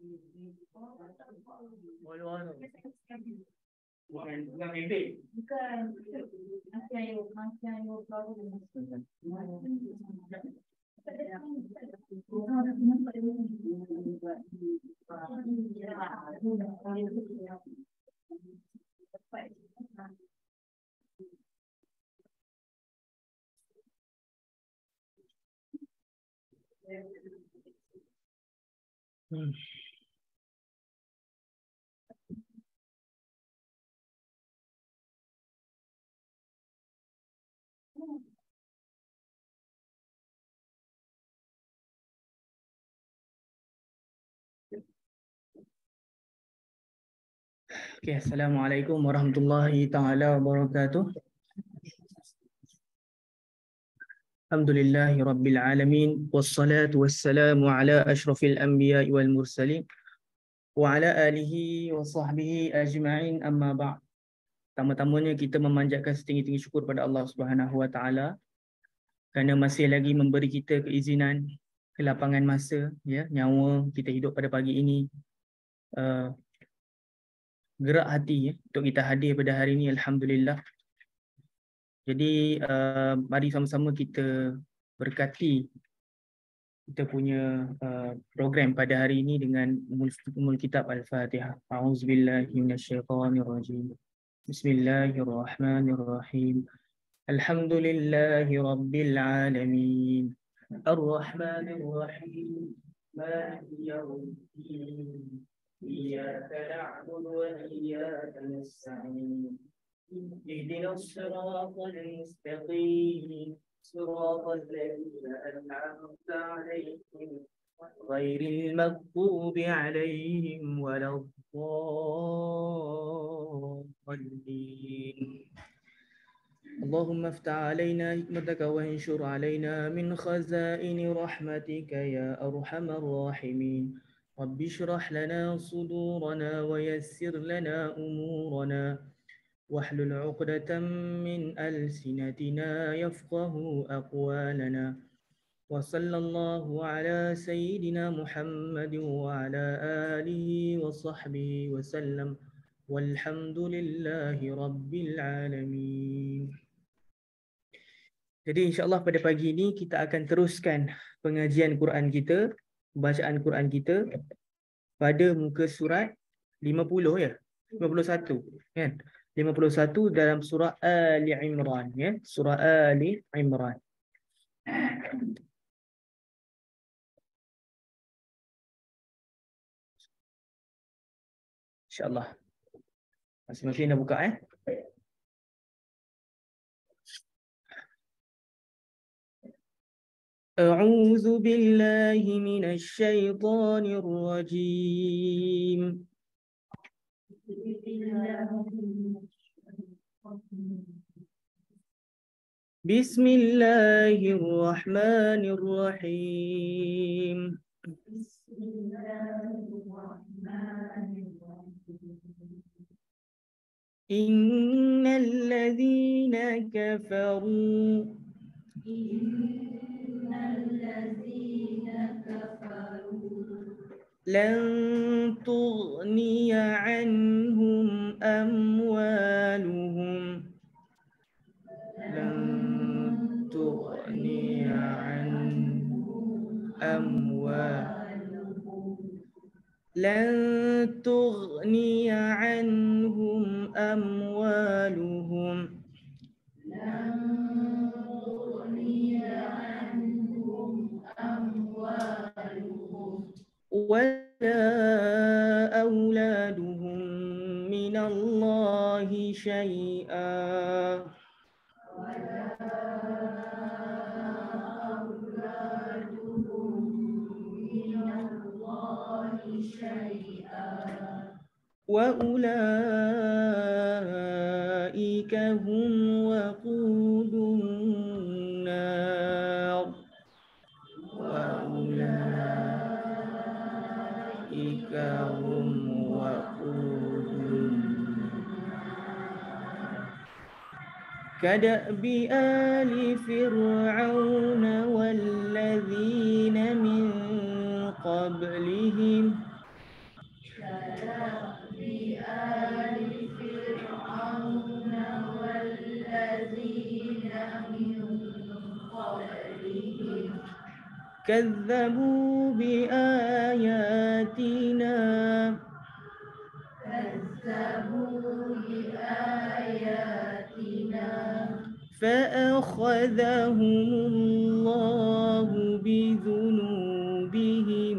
Bukan mimpi. Bukan. Masih ayo Okay, Assalamualaikum warahmatullahi taala wabarakatuh. Alhamdulillahi rabbil alamin wassalatu wassalamu ala asyrafil anbiya'i wal mursalin wa ala alihi wa sahbihi ajma'in, amma ba'd. Pertama-tamanya kita memanjatkan setinggi-tinggi syukur pada Allah Subhanahu wa taala kerana masih lagi memberi kita keizinan, kelapangan masa, ya, nyawa kita hidup pada pagi ini. Gerak hati, ya, untuk kita hadir pada hari ini, alhamdulillah. Jadi mari sama-sama kita berkati kita punya program pada hari ini dengan umul kitab Al-Fatihah. A'udzubillahi minasyaitonirrajim. Bismillahirrahmanirrahim. Alhamdulillahi rabbil alamin. Ar-Rahmanir-Rahim. Maliki yaumiddin. Iyyaka na'budu wa iyyaka nasta'in. اهدنا الصراط المستقيم صراط الذين أنعمت عليهم غير المغضوب عليهم ولا الضالين. اللهم افتح علينا حكمتك وانشر علينا من خزائن رحمتك يا أرحم الراحمين. رب اشرح لنا صدورنا ويسر لنا أمورنا واحلل عقدة من ألسنتنا يفقه أقوالنا. وصلى الله على سيدنا محمد وعلى آله وصحبه وسلم والحمد لله رب العالمين. Jadi insyaAllah pada pagi ini kita akan teruskan pengajian Quran kita, bacaan Quran kita pada muka surat 50, ya, 51, kan? 51 dalam surah Ali Imran, ya, surah Ali Imran. InsyaAllah. Masing-masing dah buka, ya. A'udzu billahi minasy syaithanir rajim. Bismillahirrahmanirrahim. Innal ladzina kafaru lan tughniya anhum amwaluhum لن تغني عنهم أموالهم ولا أولادهم من الله شيئا وأولئك هم وقود النار كدأب آل فرعون والذين من قبلهم كذبوا بآياتنا فأخذهم الله بذنوبهم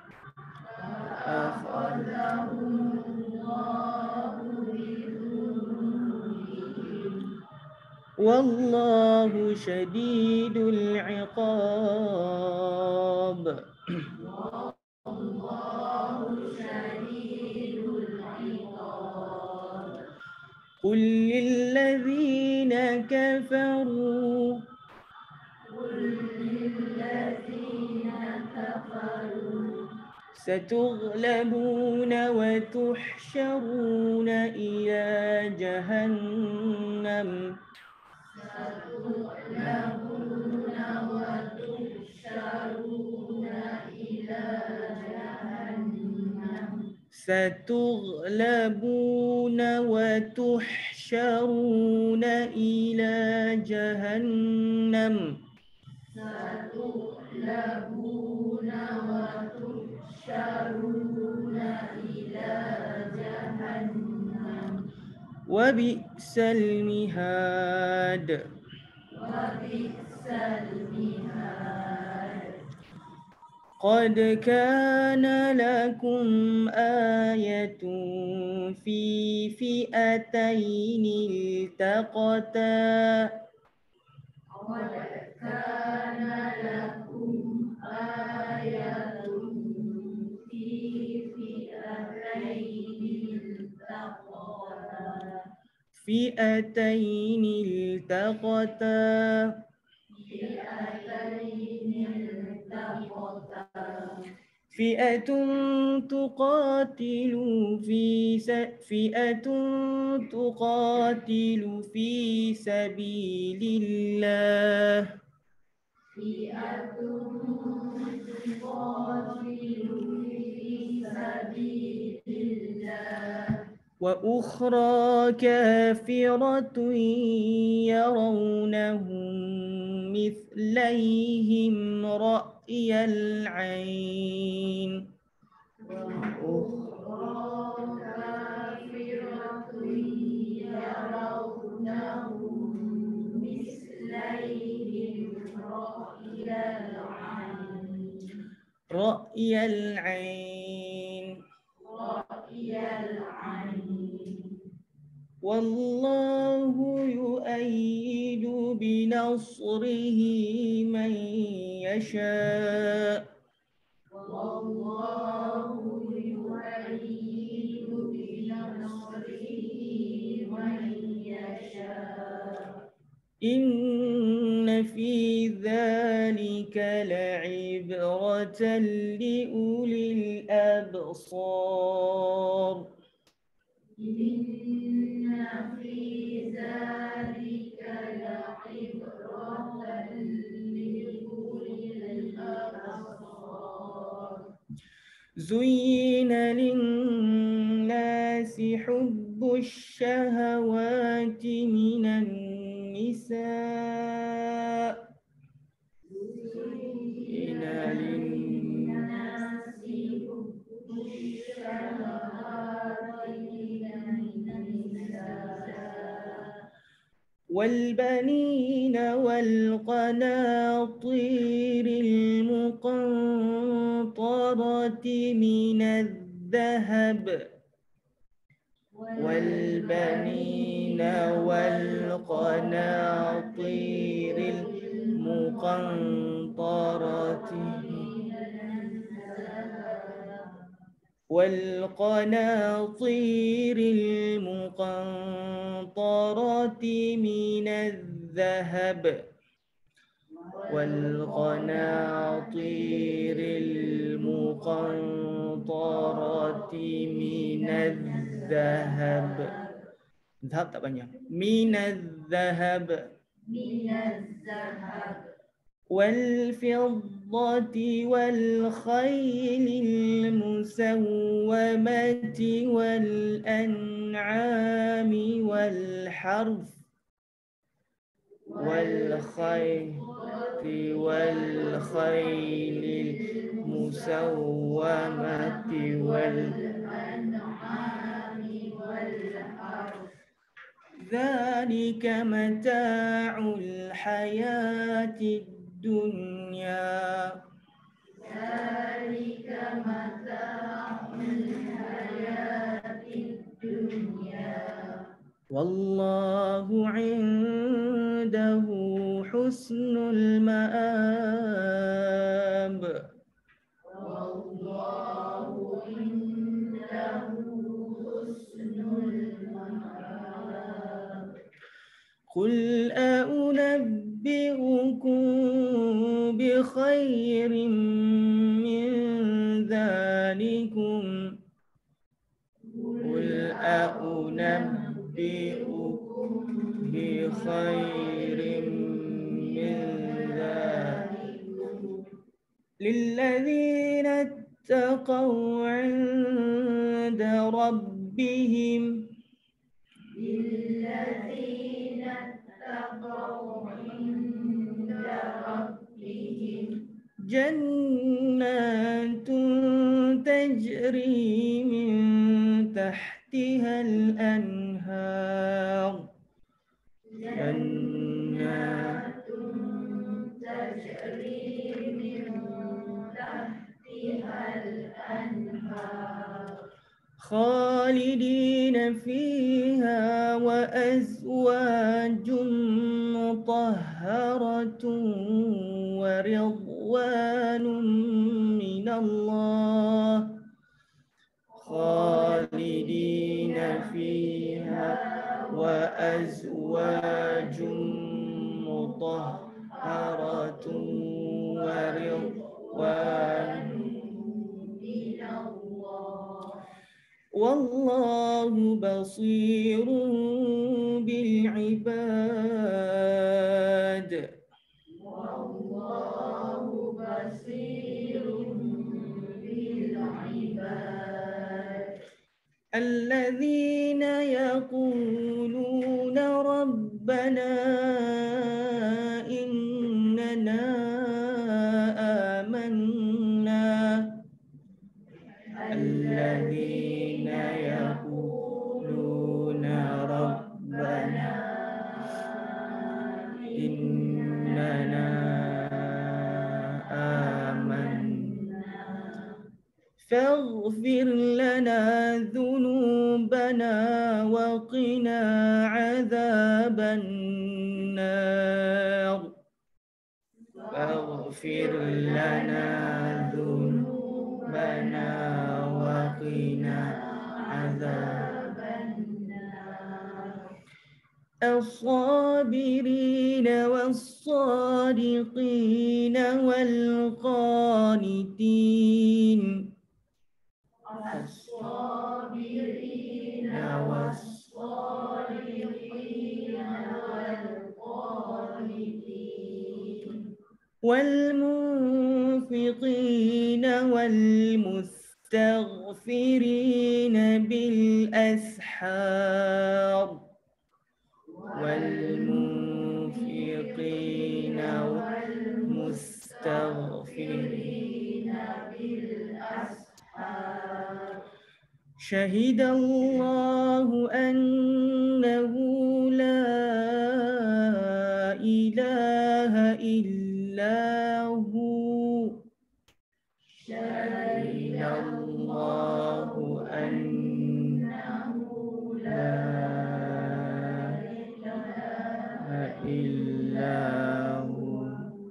والله شديد العقاب. قل للذين كفروا ستغلبون وتحشرون إلى جهنم ستغلبون وتحشرون إلى جهنم وبئس المهاد. قد كان لكم آية في فئتين التقتا فئتين التقتا فئة تقاتل في سبيل الله وأخرى كافرة يرونهم مثليهم رأي العين رأي العين والله يؤيد بنصره من يشاء إن في ذلك لعبرة لأولي الأبصار. زين للناس حب الشهوات من النساء والبنين والقناطير المقنطرة من الذهب والبنين والقناطير المقنطرة والقناطير المقنطرة من الذهب والقناطير المقنطرة من الذهب ذهب tak banyak من الذهب والفضة والخيل المسومة والأنعام والحرث والخيل المسومة والأنعام والحرث ذلك متاع الحياة الدنيا والله عنده حسن المآب قل أنبئكم بخير من ذلكم قل أنبئكم بخير من ذلكم للذين اتقوا عند ربهم جنات تجري من تحتها الأنهار جنات تجري من تحتها الأنهار خالدين فيها وأزواج مطهرة ورضوان من الله خالدين فيها وأزواج مطهرة ورضوان من الله والله بصير بالعباد الذين يقولون ربنا إننا آمنا الذين يقولون ربنا إننا آمنا فاغفر لنا ذنوبنا وقنا عذاب النار فاغفر لنا ذنوبنا وقنا عذاب النار الصابرين والصادقين والقانتين الصابرين والصادقين والقانتين والمنفقين والمستغفرين بالأسحار والمنفقين والمستغفرين بالأسحار شهد الله أنه لا إله إلا هو شهد الله أنه لا إله إلا هو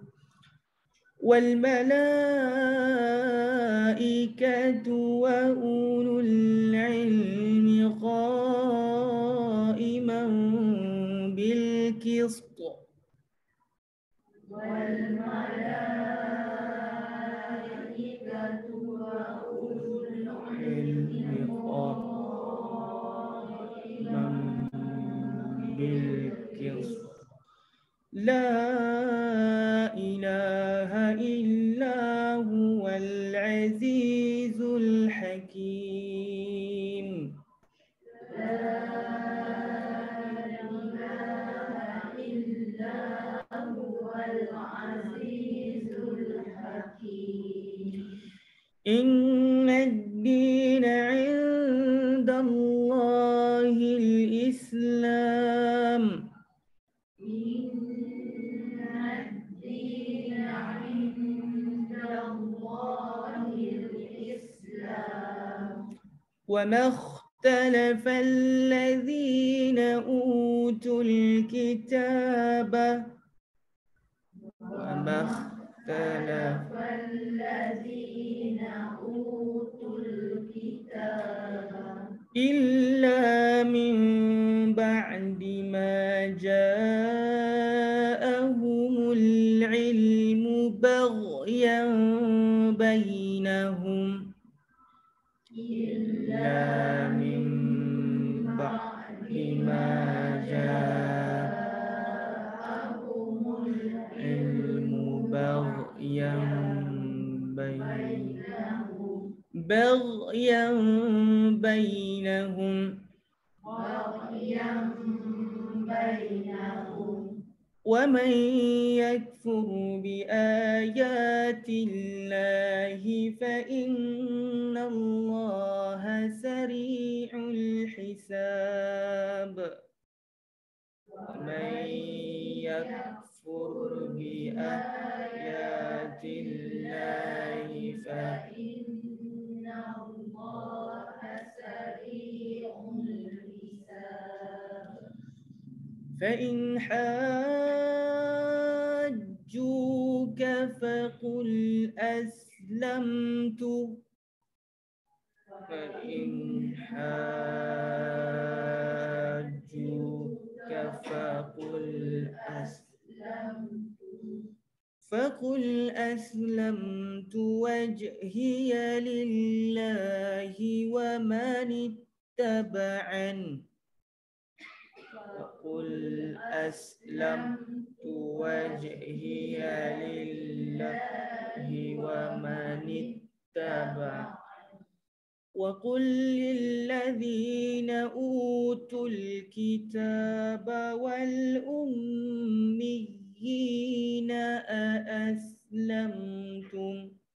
والملائكة وأولو العلم قائما بالقسط والملائكة وأولو العلم قائما بالقسط لا إله العزيز الحكيم. إن الدين عند الله الإسلام. وما اختلف الذين أوتوا الكتاب إلا من بعد ما جاءهم العلم بغيا بينهم. إلا من بعد ما جاءهم العلم بغيا بينهم. ومن يكفر بآيات الله فإن الله سريع الحساب. ومن يكفر بآيات الله فإن الله سريع الحساب. فإن حاجوك فقل أسلمت. فقل أسلمت وجهي لله ومن اتبعني. فقل أسلمت وجهي لله ومن اتبعني. وقل للذين أوتوا الكتاب والأميين أأسلمتم.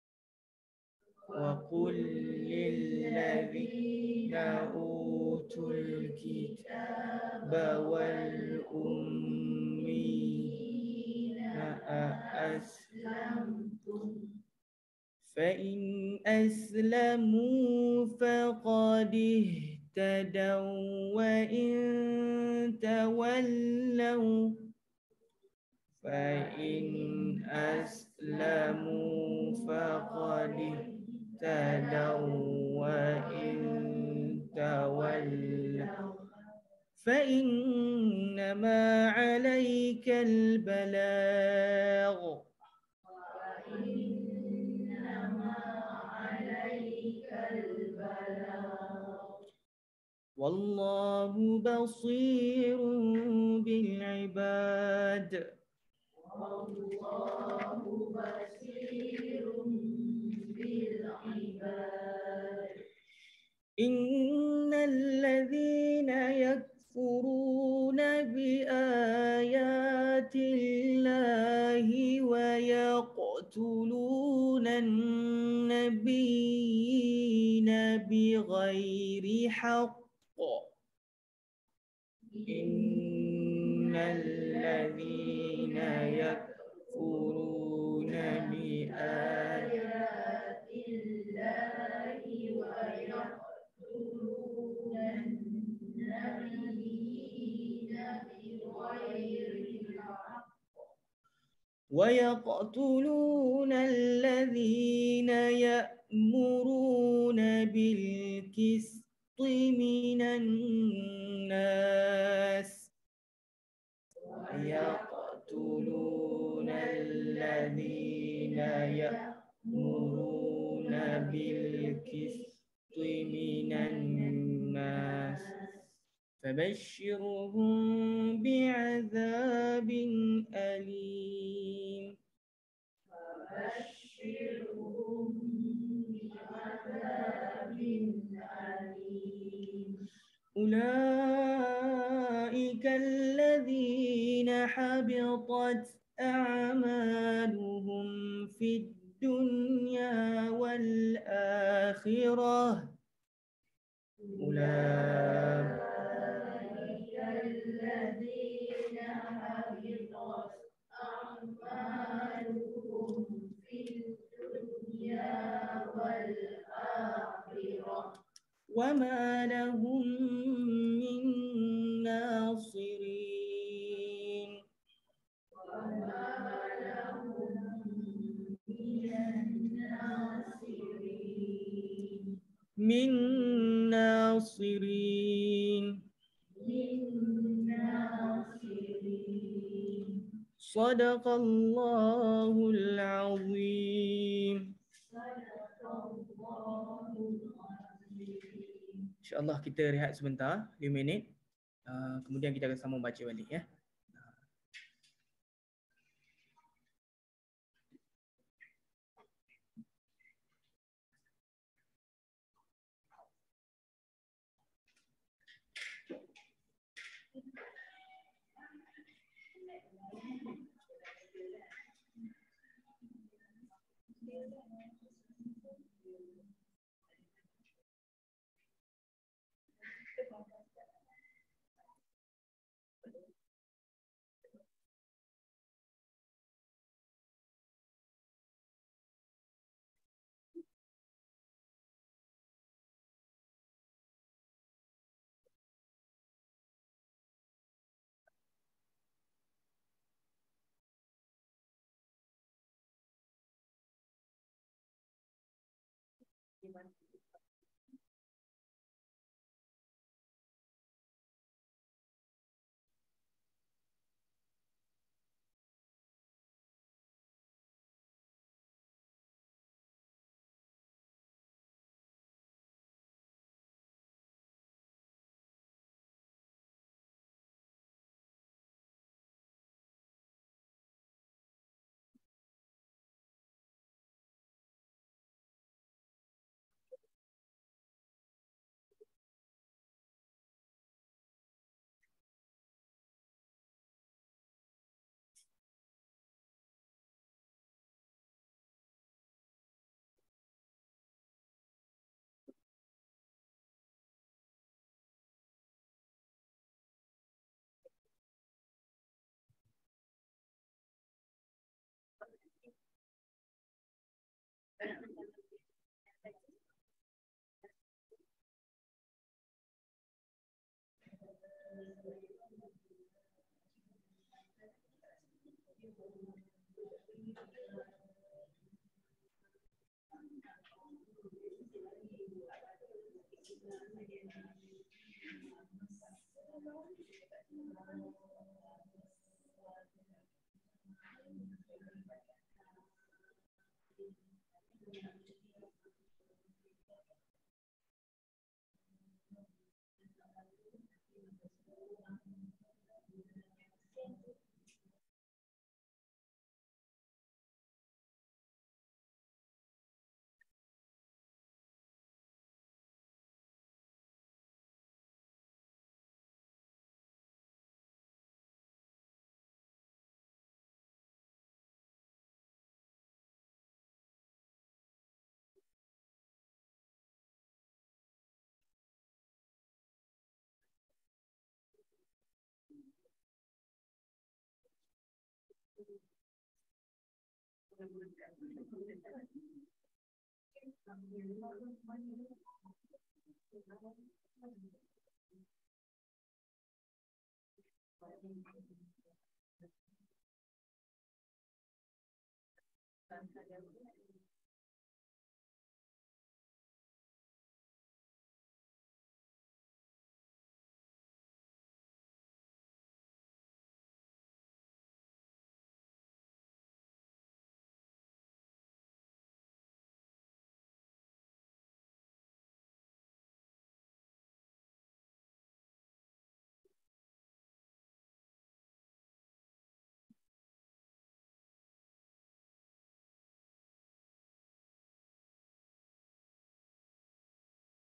وقل للذين أوتوا الكتاب والأميين أأسلمتم. فإن أسلموا فقد اهتدوا وإن تولوا وإن تولوا فإنما عليك البلاغ. والله بصير بالعباد. إن الذين يكفرون بآيات الله ويقتلون النبيين بغير حق. إن الذين يكفرون بآيات الله ويقتلون الذين يأمرون بالقسط من الناس. ويقتلون الذين يأمرون بالقسط من الناس. فبشرهم بعذاب أليم. أولئك الذين حبطت أعمالهم في الدنيا والآخرة أولئك الذين حبطت أعمالهم في الدنيا والآخرة وما لهم من ناصرين من ناصرين صدق الله العظيم. InsyaAllah kita rehat sebentar 5 minit. Kemudian kita akan sambung baca balik ya.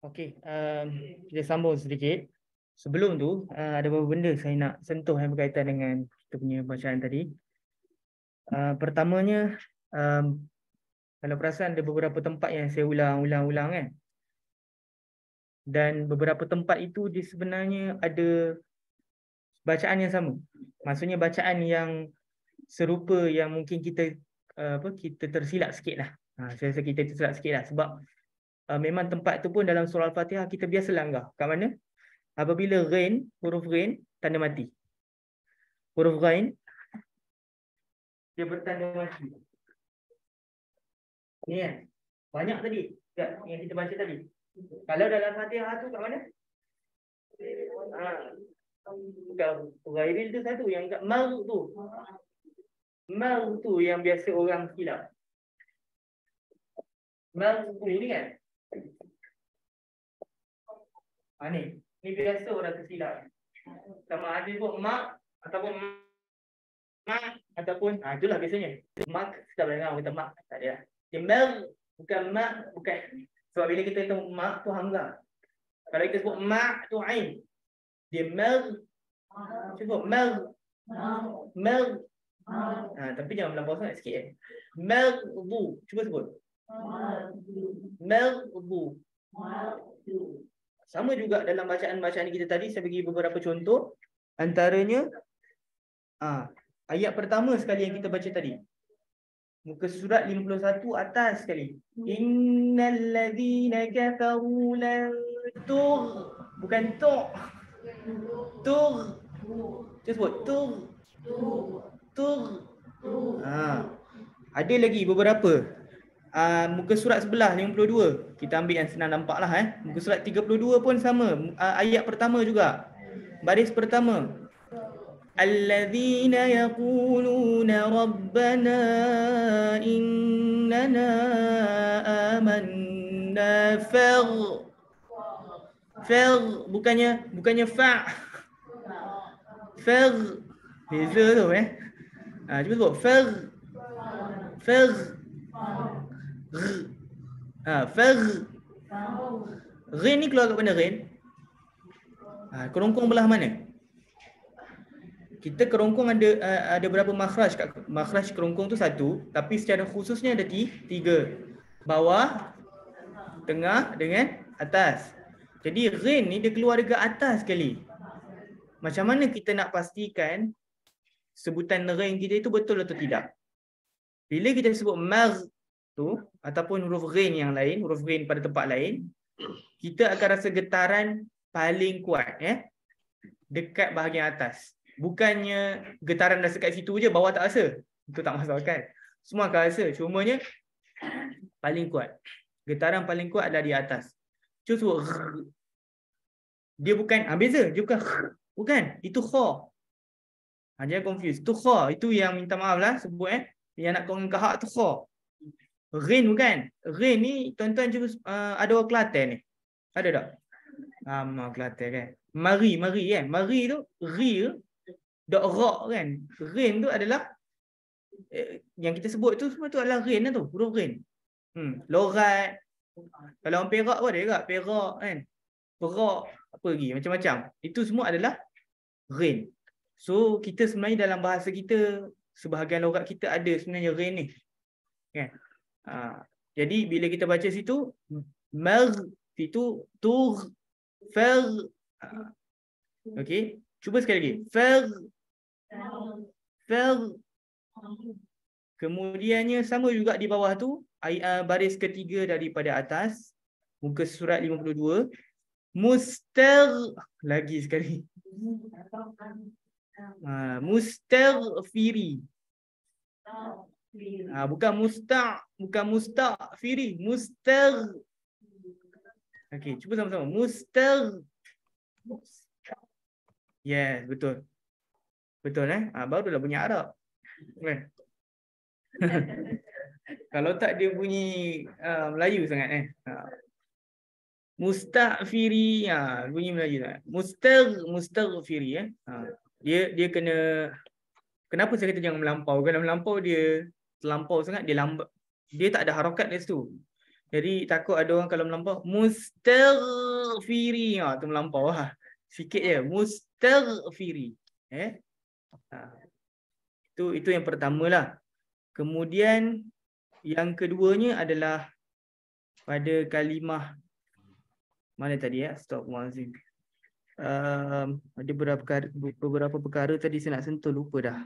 Okey, kita sambung sedikit. Sebelum tu, ada beberapa benda saya nak sentuh yang berkaitan dengan kita punya bacaan tadi. Pertamanya, kalau perasan ada beberapa tempat yang saya ulang kan. Dan beberapa tempat itu dia sebenarnya ada bacaan yang sama. Maksudnya bacaan yang serupa yang mungkin kita kita tersilap sikit lah. Saya rasa kita tersilap sikit lah sebab memang tempat tu pun dalam surah Al-Fatihah kita biasa langgar. Kat mana? Apabila ghain, huruf ghain, tanda mati. Huruf ghain, dia bertanda mati. Ni kan? Banyak tadi yang kita baca tadi. Kalau dalam Fatihah tu kat mana? Ghairil tu satu. Yang kat mar tu. Mar tu yang biasa orang silap. Mar tu ni kan? Ni biasa orang tersilap. Sama ada sebut mak ataupun mak ataupun itulah biasanya. Mak kita dengar kata mak, tak ada. Dia mer bukan mak, bukan. Sebab bila kita tahu mak tu hamzah. Kalau kita sebut mak tu ain. Dia mer. Sebut mer. Mer. Tapi jangan melampau sangat sikit Merdu. Cuba sebut. Merdu. Sama juga dalam bacaan-bacaan kita tadi, saya bagi beberapa contoh. Antaranya ayat pertama sekali yang kita baca tadi. Muka surat 51 atas sekali. Innal ladzina kafaru lan tur. Bukan tur. Tur. Kita sebut tur. Tur. Ada lagi beberapa. Muka surat sebelah 52. Kita ambil yang senang nampak lah. Muka surat 32 pun sama. Ayat pertama juga. Baris pertama. Alladzina yaquluna rabbana innana amanna bukannya fa. Beza tu cuba sebut Rin ni keluar kat mana Rin? Kerongkong belah mana? Kita kerongkong ada berapa makhraj? Makhraj kerongkong tu satu, tapi secara khususnya ada tiga. Bawah, tengah dengan atas. Jadi Rin ni dia keluar dekat atas sekali. Macam mana kita nak pastikan sebutan Rin kita itu betul atau tidak? Bila kita sebut mar tu ataupun huruf Rin yang lain, huruf Rin pada tempat lain, kita akan rasa getaran paling kuat dekat bahagian atas. Bukannya getaran rasa kat situ je, bawah tak rasa. Itu tak masuk akal. Semua akan rasa. Cumanya paling kuat. Getaran paling kuat adalah di atas. Cuba sebut dia bukan beza, dia bukan. Itu kha. Jangan confuse. Itu kha, itu yang minta maaf lah sebut yang nak kau dengan kahak tu kha. Rin bukan. Rin ni tuan-tuan cuba ada orang Kelantan ni. Ada tak? Mak Kelantan kan. Mari kan. Mari tu ri tu dok ra kan. Rin tu adalah yang kita sebut tu semua tu adalah rin lah tu, huruf rin. Lorat. Kalau orang Perak pun ada juga, Perak kan. Perak apa lagi macam-macam. Itu semua adalah rin. So kita sebenarnya dalam bahasa kita sebahagian lorat kita ada sebenarnya rin ni. Kan? Jadi bila kita baca situ mar itu tur fer. Okey, cuba sekali lagi. Fer. Kemudiannya sama juga di bawah tu baris ketiga daripada atas, muka surat 52. Lagi sekali. Mustaghfiri. Bukan musta'firi, Okey, cuba sama-sama. Yes, betul. Betul baru dah bunyi Arab. Kan? Kalau tak dia bunyi Melayu sangat Musta'firi bunyi Melayu sangat. Mustaghfiri Dia kena, kenapa saya kata jangan melampau? Kalau melampau dia terlampau sangat, dia lambat. Dia tak ada harakat dari situ. Jadi takut ada orang kalau melampau mustaghfiri. Tu melampau lah. Sikit je mustaghfiri. Ha. Itu yang pertamalah. Kemudian yang keduanya adalah pada kalimah mana tadi ya? Astagfirullahalazim. Ada beberapa perkara tadi saya nak sentuh, lupa dah.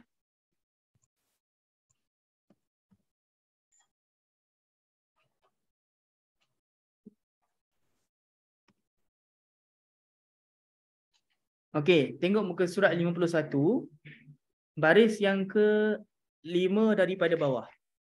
Okey, tengok muka surat 51, baris yang ke-5 daripada bawah.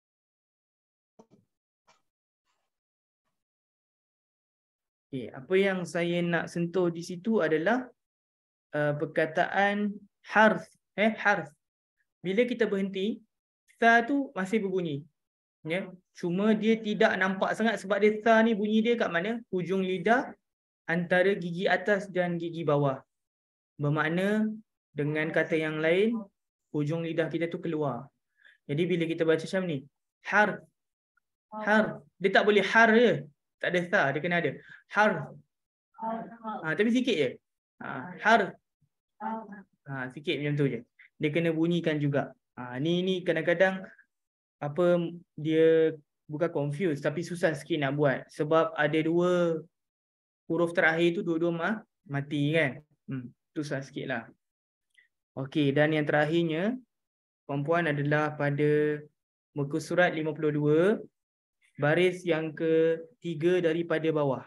Okey, apa yang saya nak sentuh di situ adalah perkataan harf. Harf. Bila kita berhenti, tha tu masih berbunyi. Ya, cuma dia tidak nampak sangat sebab dia tha ni bunyi dia kat mana? Hujung lidah antara gigi atas dan gigi bawah. Bermakna dengan kata yang lain, hujung lidah kita tu keluar. Jadi bila kita baca macam ni, harf. Harf. Dia tak boleh har je. Tak ada tha, dia kena ada harf. Tapi sikit je. Harf. Sikit macam tu je. Dia kena bunyikan juga. Ni kadang-kadang apa dia bukan confuse tapi susah sikit nak buat sebab ada dua huruf terakhir tu dua-dua mati kan. Susah sikitlah. Okey, dan yang terakhirnya puan-puan adalah pada muka surat 52 baris yang ke-3 daripada bawah.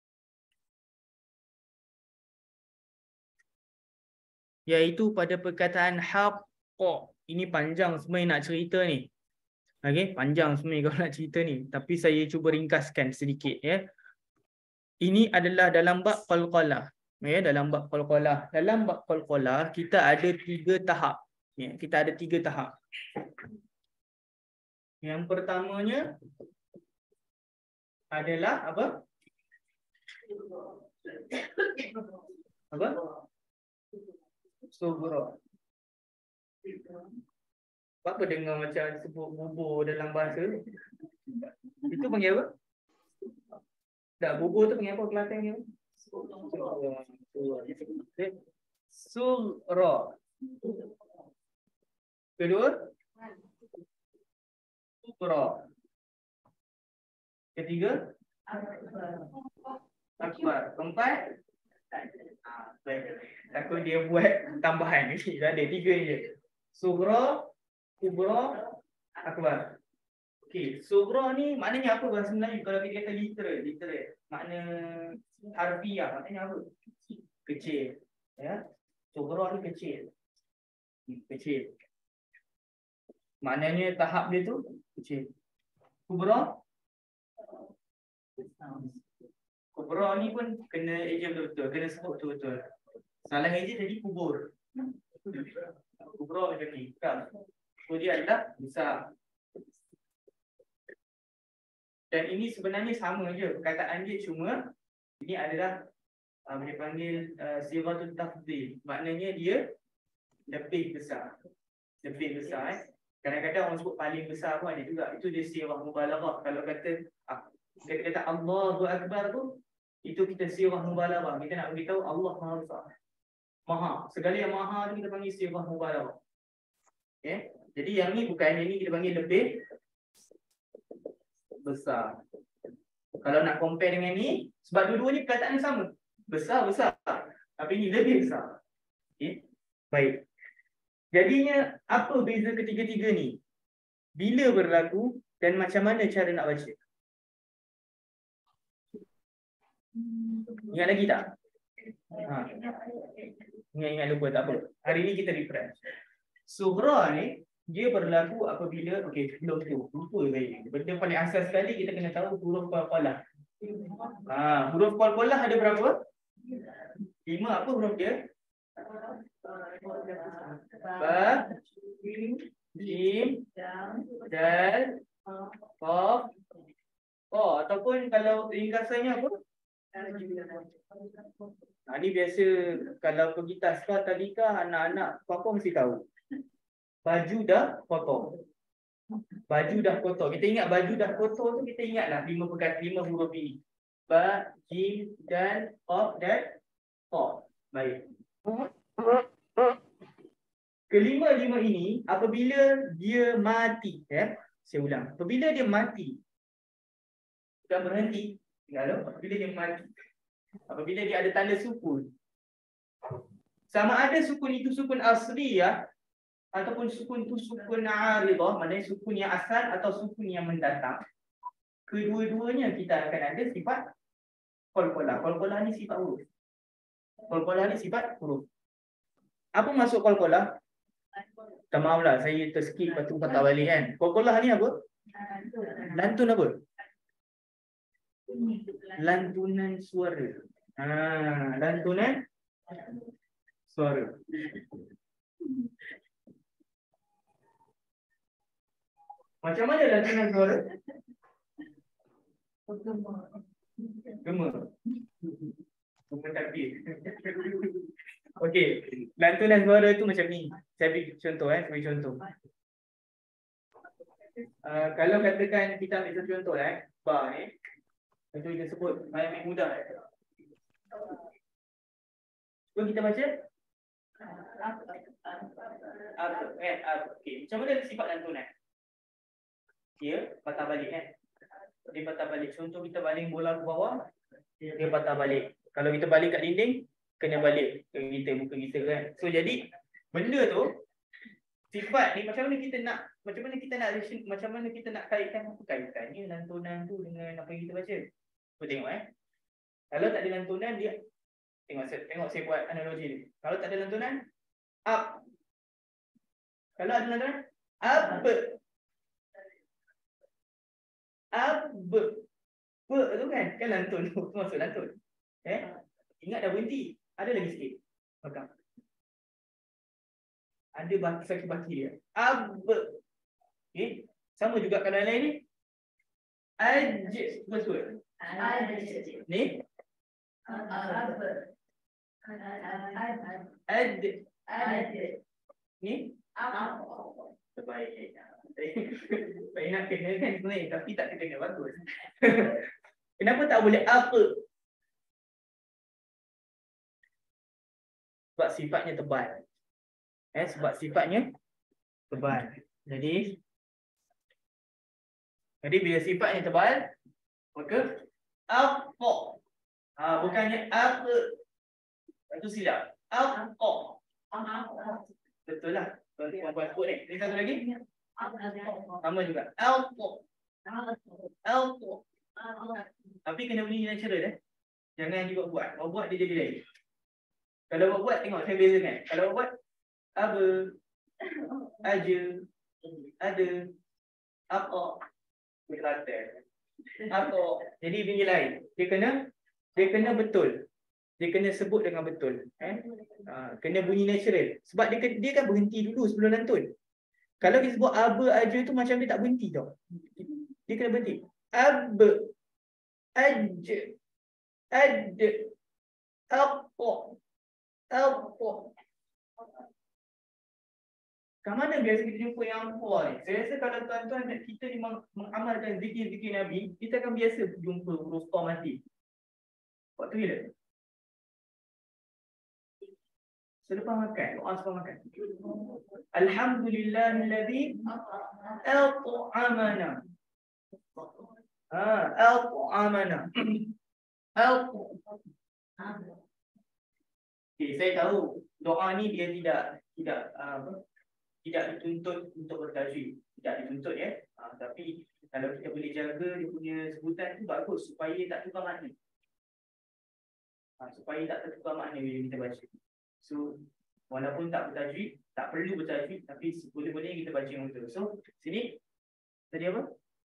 Iaitu pada perkataan haqqa. Ini panjang sebenarnya nak cerita ni. Okey, panjang sebenarnya kalau nak cerita ni, tapi saya cuba ringkaskan sedikit ya. Ini adalah dalam bab qalqalah. Ya, dalam bab qalqalah. Dalam bab qalqalah kita ada 3 tahap. Ya, kita ada 3 tahap. Yang pertamanya adalah apa? Apa? Sughra. Apa dengar macam sebut bubur dalam bahasa? Itu panggil apa? Tak, bubur tu panggil apa Kelantan ni? Sughra. Kedua? Sughra. Ketiga? Akbar. Keempat? Takut dia buat tambahan. Ada 3 je. Sughra, kubra, akbar. Okey, sughra ni maknanya apa bahasa Melayu? Kalau kita kata literal, makna harfiah, maknanya apa? Kecil. Ya. Sughra ni kecil. Kecil. Maknanya tahap dia tu kecil. Kubra? Kubra ni pun kena eja betul-betul, kena sebut betul-betul. Salah eja jadi kubur. Kubra macam ni. So dia adalah besar. Dan ini sebenarnya sama je perkataan dia, cuma ini adalah dia panggil sighatul tafdhil. Maknanya dia lebih besar. Lebih besar. Kadang-kadang orang sebut paling besar pun ada juga. Itu dia sighah mubalaghah. Kalau kata Allahu Akbar tu, itu kita sighah mubalaghah. Kita nak beritahu Allah Maha Besar. Maha. Segala yang maha tu kita panggil sighah mubalaghah. Okay? Jadi yang ni bukan, yang ni kita panggil lebih besar. Kalau nak compare dengan ni, sebab dua-dua ni perkataan sama. Besar-besar. Tapi ni lebih besar. Okay? Baik. Jadinya apa beza ketiga-tiga ni? Bila berlaku dan macam mana cara nak baca? Ingat lagi tak? Ingat lupa tak apa. Hari ni kita refresh. Sughra ni dia berlaku apabila, okey, belum tu. Lupa saya. Benda paling asas sekali kita kena tahu huruf qalqalah. Huruf qalqalah ada berapa? 5. Apa huruf dia? Ba, jim, dal, qaf, ta, ataupun kalau ringkasannya apa? Ni biasa kalau pergi taska tadika anak-anak apa mesti tahu. Baju dah potong. Baju dah kotor. Kita ingat baju dah kotor tu, kita ingatlah 5 huruf ini. Ba, jim, dal, qaf dan ta. Baik. Kelima-lima ini apabila dia mati, ya. Saya ulang. Apabila dia mati, bukan berhenti. Apabila dia mati. Apabila dia ada tanda sukun. Sama ada sukun itu sukun asliyah ataupun sukun itu sukun aridah, maknanya sukun yang asal atau sukun yang mendatang. Kedua-duanya kita akan ada sifat qalqalah. Qalqalah ni sifat huruf. Qalqalah ni sifat huruf. Apa maksud qalqalah? Tak maaflah, saya terskip lepas tu patah balik kan. Qalqalah ni apa? Lantun apa? Lantunan suara. Lantunan suara. Macam mana lantunan suara? Gema. Gema takbir. Okey, lantunan suara tu macam ni. Saya beri contoh beri contoh. Kalau katakan kita ambil satu contoh ba ni. Itu kita sebut yang mudah. Cuba kita baca. Okey, macam mana sifat lantunan? Dia patah balik Dia patah balik. Contoh kita baling bola ke bawah, dia patah balik. Kalau kita balik kat dinding, kena balik ke kita, muka kita kan. So jadi benda tu, sifat ni macam mana kita nak kaitkan, apa kaitannya lantunan tu dengan apa yang kita baca. Cuba tengok Kalau tak ada lantunan dia, tengok saya buat analogi ni. Kalau tak ada lantunan, up. Kalau ada lantunan, up. Tu kan lantun tu masuk lantun. Ingat dah berhenti. Ada lagi sikit. Belakang. Ada baki dia. Okey. Sama juga kalau lain ni. Betul. Ni. Ni. Terbaik. Saya nak kena kan sebenarnya, tapi tak kena bagus. Kenapa tak boleh apa? Sebab sifatnya tebal. Sebab sifatnya tebal. Jadi bila sifatnya tebal, maka apa? Bukannya apa. Itu silap. Apa? Betul lah. Puan-puan sebut ni. Ini satu lagi. Sama juga. Alpo. Tapi kena bunyi natural Jangan juga buat. Kalau buat dia jadi lain. Kalau buat tengok saya bezakan. Kalau buat apa, aja, ada, apa, berkata. Apa. Jadi bunyi lain. Dia kena betul. Dia kena sebut dengan betul. Kena bunyi natural. Sebab dia kan berhenti dulu sebelum lantun. Kalau kita sebut aba aja tu macam dia tak berhenti tau. Dia kena berhenti. Aba, aja, ada, apa. Kat mana biasa kita jumpa yang apa ni? Saya rasa kalau tuan-tuan kita mengamalkan zikir-zikir Nabi, kita akan biasa jumpa huruf ta mati. Waktu bila? Selepas makan, doa selepas makan. Alhamdulillahilladzi at'amana. At'amana. Okay, saya tahu doa ni dia tidak dituntut untuk bertajwid. Tidak dituntut tapi kalau kita boleh jaga dia punya sebutan tu bagus supaya tak tukar makna. Supaya tak tertukar makna bila kita baca. So, walaupun tak bertajwid, tak perlu bertajwid, tapi boleh-boleh kita baca yang betul. So, sini tadi apa?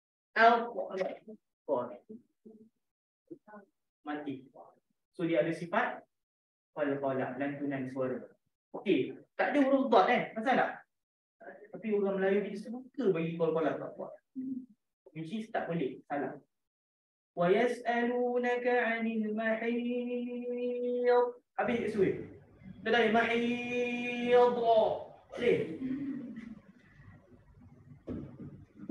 Mati. So, dia ada sifat qalqalah, lantunan suara. Okey, tak ada huruf dad Pasal tak? Tapi orang Melayu dia suka bagi qalqalah tak buat. Which is tak boleh, salah. Wa yas'alunaka 'anil mahiyid. Habis suai. Dari mahiyid. Boleh.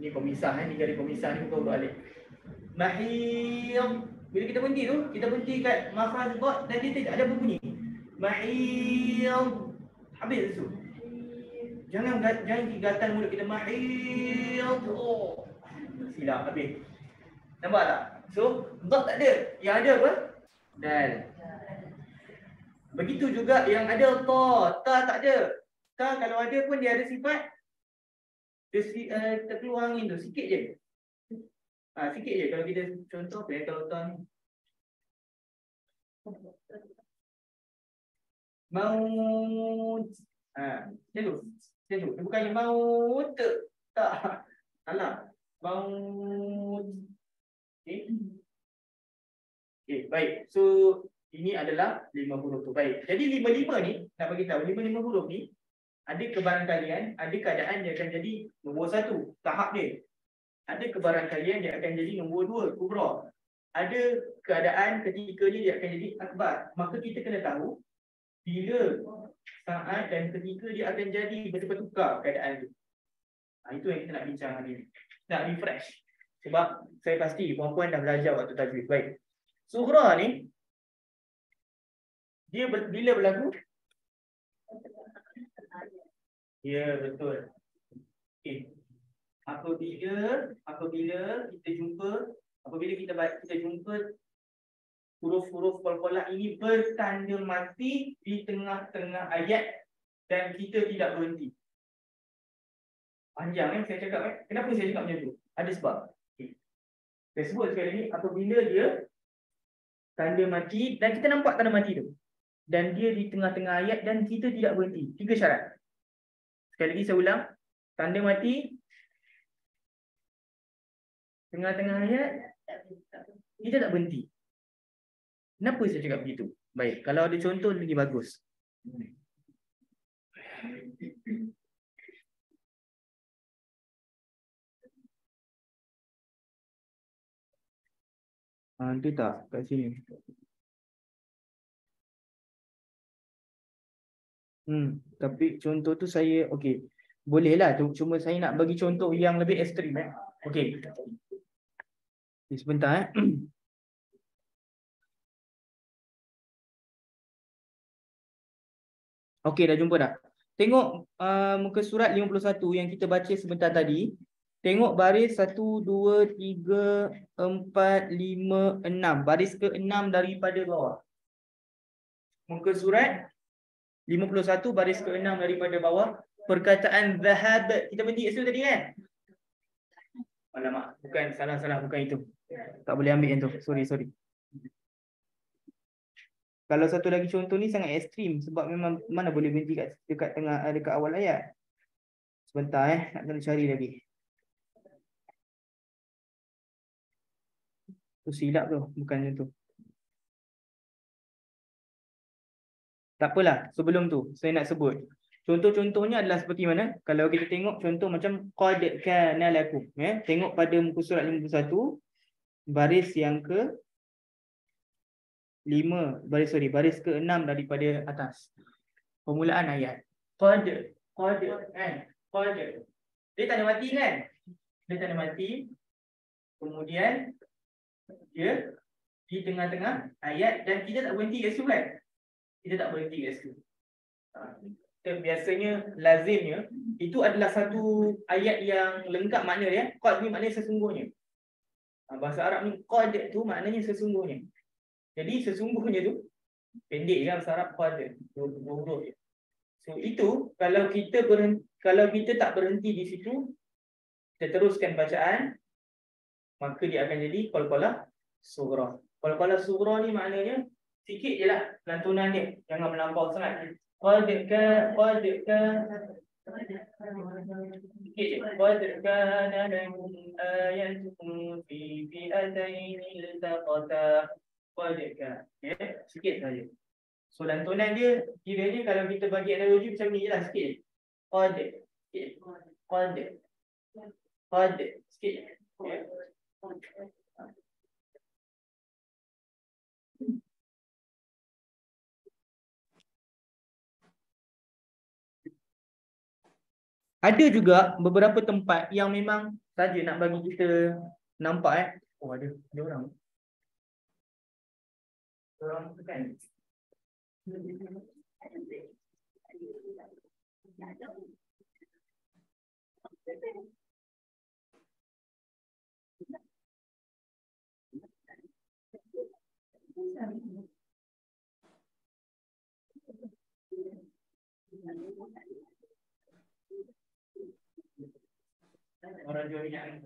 Ni pemisah ni garis pemisah ni bukan huruf alif. Mahiyam. Bila kita berhenti tu, kita berhenti kat makhraj dot dan dia tidak ada berbunyi. Mahiyam. Habis tu. Jangan gigatan mulut kita mahiyam. Oh. Silap habis. Nampak tak? So, dot tak ada. Yang ada apa? Dal. Begitu juga yang ada ta. Ta tak ada. Ta kalau ada pun dia ada sifat terkeluar angin tu. Sikit je. Sikit je. Kalau kita contoh apa ya? Kalau ta ni. Maut. Macam tu. Dia bukannya maut. Tak. Salah. Maut. Okay, baik. So, ini adalah 5 huruf tu. Baik. Jadi 5-5 ni, nak bagi tahu 5-5 huruf ni ada kebarangkalian, ada keadaan dia akan jadi nombor 1, tahap dia. Ada kebarangkalian dia akan jadi nombor 2, kubra. Ada keadaan ketika dia akan jadi akbar. Maka kita kena tahu bila, saat dan ketika dia akan jadi bertukar keadaan tu. Itu yang kita nak bincang hari ni. Nak refresh. Sebab saya pasti puan-puan dah belajar waktu tajwid. Baik. Sughra ni dia bila berlaku? Ya, betul. Okey. Apabila kita jumpa huruf-huruf qalqalah ini bertanda mati di tengah-tengah ayat dan kita tidak berhenti. Panjang saya cakap Kenapa saya cakap macam tu? Ada sebab. Okay. Saya sebut sekali ni apabila dia tanda mati dan kita nampak tanda mati tu. Dan dia di tengah-tengah ayat dan kita tidak berhenti. 3 syarat. Sekali lagi saya ulang. Tanda mati tengah-tengah ayat kita tak berhenti. Kenapa saya cakap begitu? Baik, kalau ada contoh lagi bagus. Ada tak kat sini? Tapi contoh tu saya okey. Bolehlah tu, cuma saya nak bagi contoh yang lebih ekstrim Okey. Sebentar Okey, dah jumpa dah. Tengok muka surat 51 yang kita baca sebentar tadi. Tengok baris 1 2 3 4 5 6. Baris ke-6 daripada bawah. Muka surat 51 baris ke-6 daripada bawah. Perkataan zahab. Kita berhenti kat situ tadi kan? Alamak, bukan, salah, bukan itu. Tak boleh ambil yang tu. Sorry. Kalau satu lagi contoh ni sangat ekstrim sebab memang mana boleh berhenti dekat tengah, dekat awal ayat. Sebentar nak kena cari lagi. Tu silap tu, bukan yang tu. Tak apalah, sebelum tu saya nak sebut. Contoh-contohnya adalah seperti mana? Kalau kita tengok contoh macam qad kana lakum, tengok pada muka surat 51 baris yang ke 5, baris ke-6 daripada atas. Permulaan ayat. Qad kan? Qad. Dia tanda mati kan? Dia tanda mati. Kemudian dia di tengah-tengah ayat dan kita tak berhenti kat situ kan? Kita tak berhenti kat situ. Biasanya lazimnya itu adalah satu ayat yang lengkap makna dia. Qad ni maknanya sesungguhnya. Bahasa Arab ni qad tu maknanya sesungguhnya. Jadi sesungguhnya tu pendek kan bahasa Arab qad. Huruf je. So itu kalau kita tak berhenti di situ, kita teruskan bacaan, maka dia akan jadi qalqalah sughra. Qalqalah sughra ni maknanya sikit je lah lantunan dia, jangan melampau sangat. Qad kana lahum ayatun fi fi'atayn iltaqata. Sikit saja. So lantunan dia kiranya kalau kita bagi analogi macam ni je lah, sikit je. Qad sikit je. Ada juga beberapa tempat yang memang saja nak bagi kita nampak Oh ada orang. Orang kan. Orang jual minyak.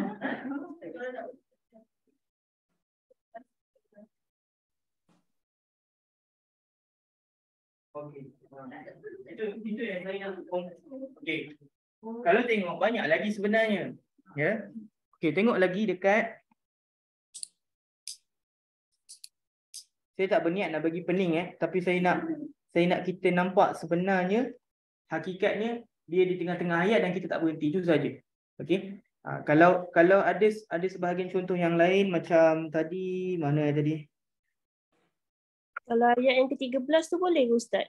Okey. Itu yang saya nak. Okey. Kalau tengok banyak lagi sebenarnya. Ya. Okey, tengok lagi dekat. Saya tak berniat nak bagi pening tapi saya nak kita nampak sebenarnya hakikatnya dia di tengah-tengah ayat dan kita tak berhenti, itu saja. Okey. Kalau ada sebahagian contoh yang lain macam tadi, mana tadi? Kalau ayat yang ke-13 tu boleh ke Ustaz?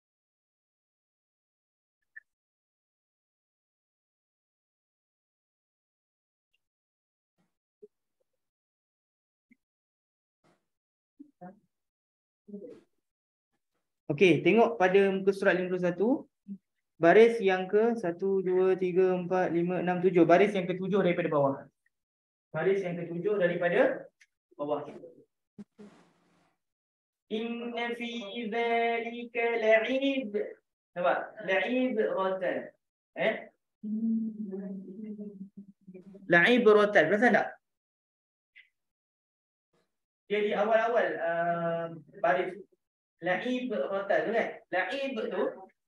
Okey, tengok pada muka surat 51. Baris yang ke 1, 2, 3, 4, 5, 6, 7. Baris yang ke-7 daripada bawah. Baris yang ke-7 daripada bawah. Inna fi dzalika la'ib. Nampak? La'ib rotan. La'ib rotan. Perasan tak? Dia di awal-awal baris. La'ib rotan tu kan? La'ib tu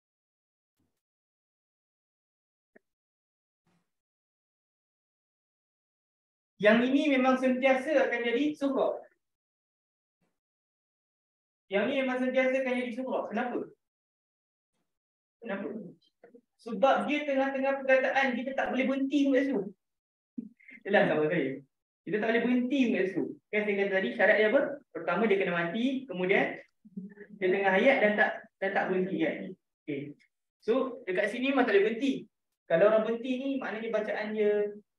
yang ini memang sentiasa akan jadi surah. Yang ini memang sentiasa akan jadi surah. Kenapa? Kenapa? Sebab dia tengah-tengah perkataan kita tak boleh berhenti kat situ. Jelas tak saya? Kita tak boleh berhenti kat situ. Kan saya kata tadi syarat dia apa? Pertama dia kena mati, kemudian dia tengah ayat dan tak berhenti kan. Okey. So dekat sini memang tak boleh berhenti. Kalau orang berhenti ni maknanya bacaan dia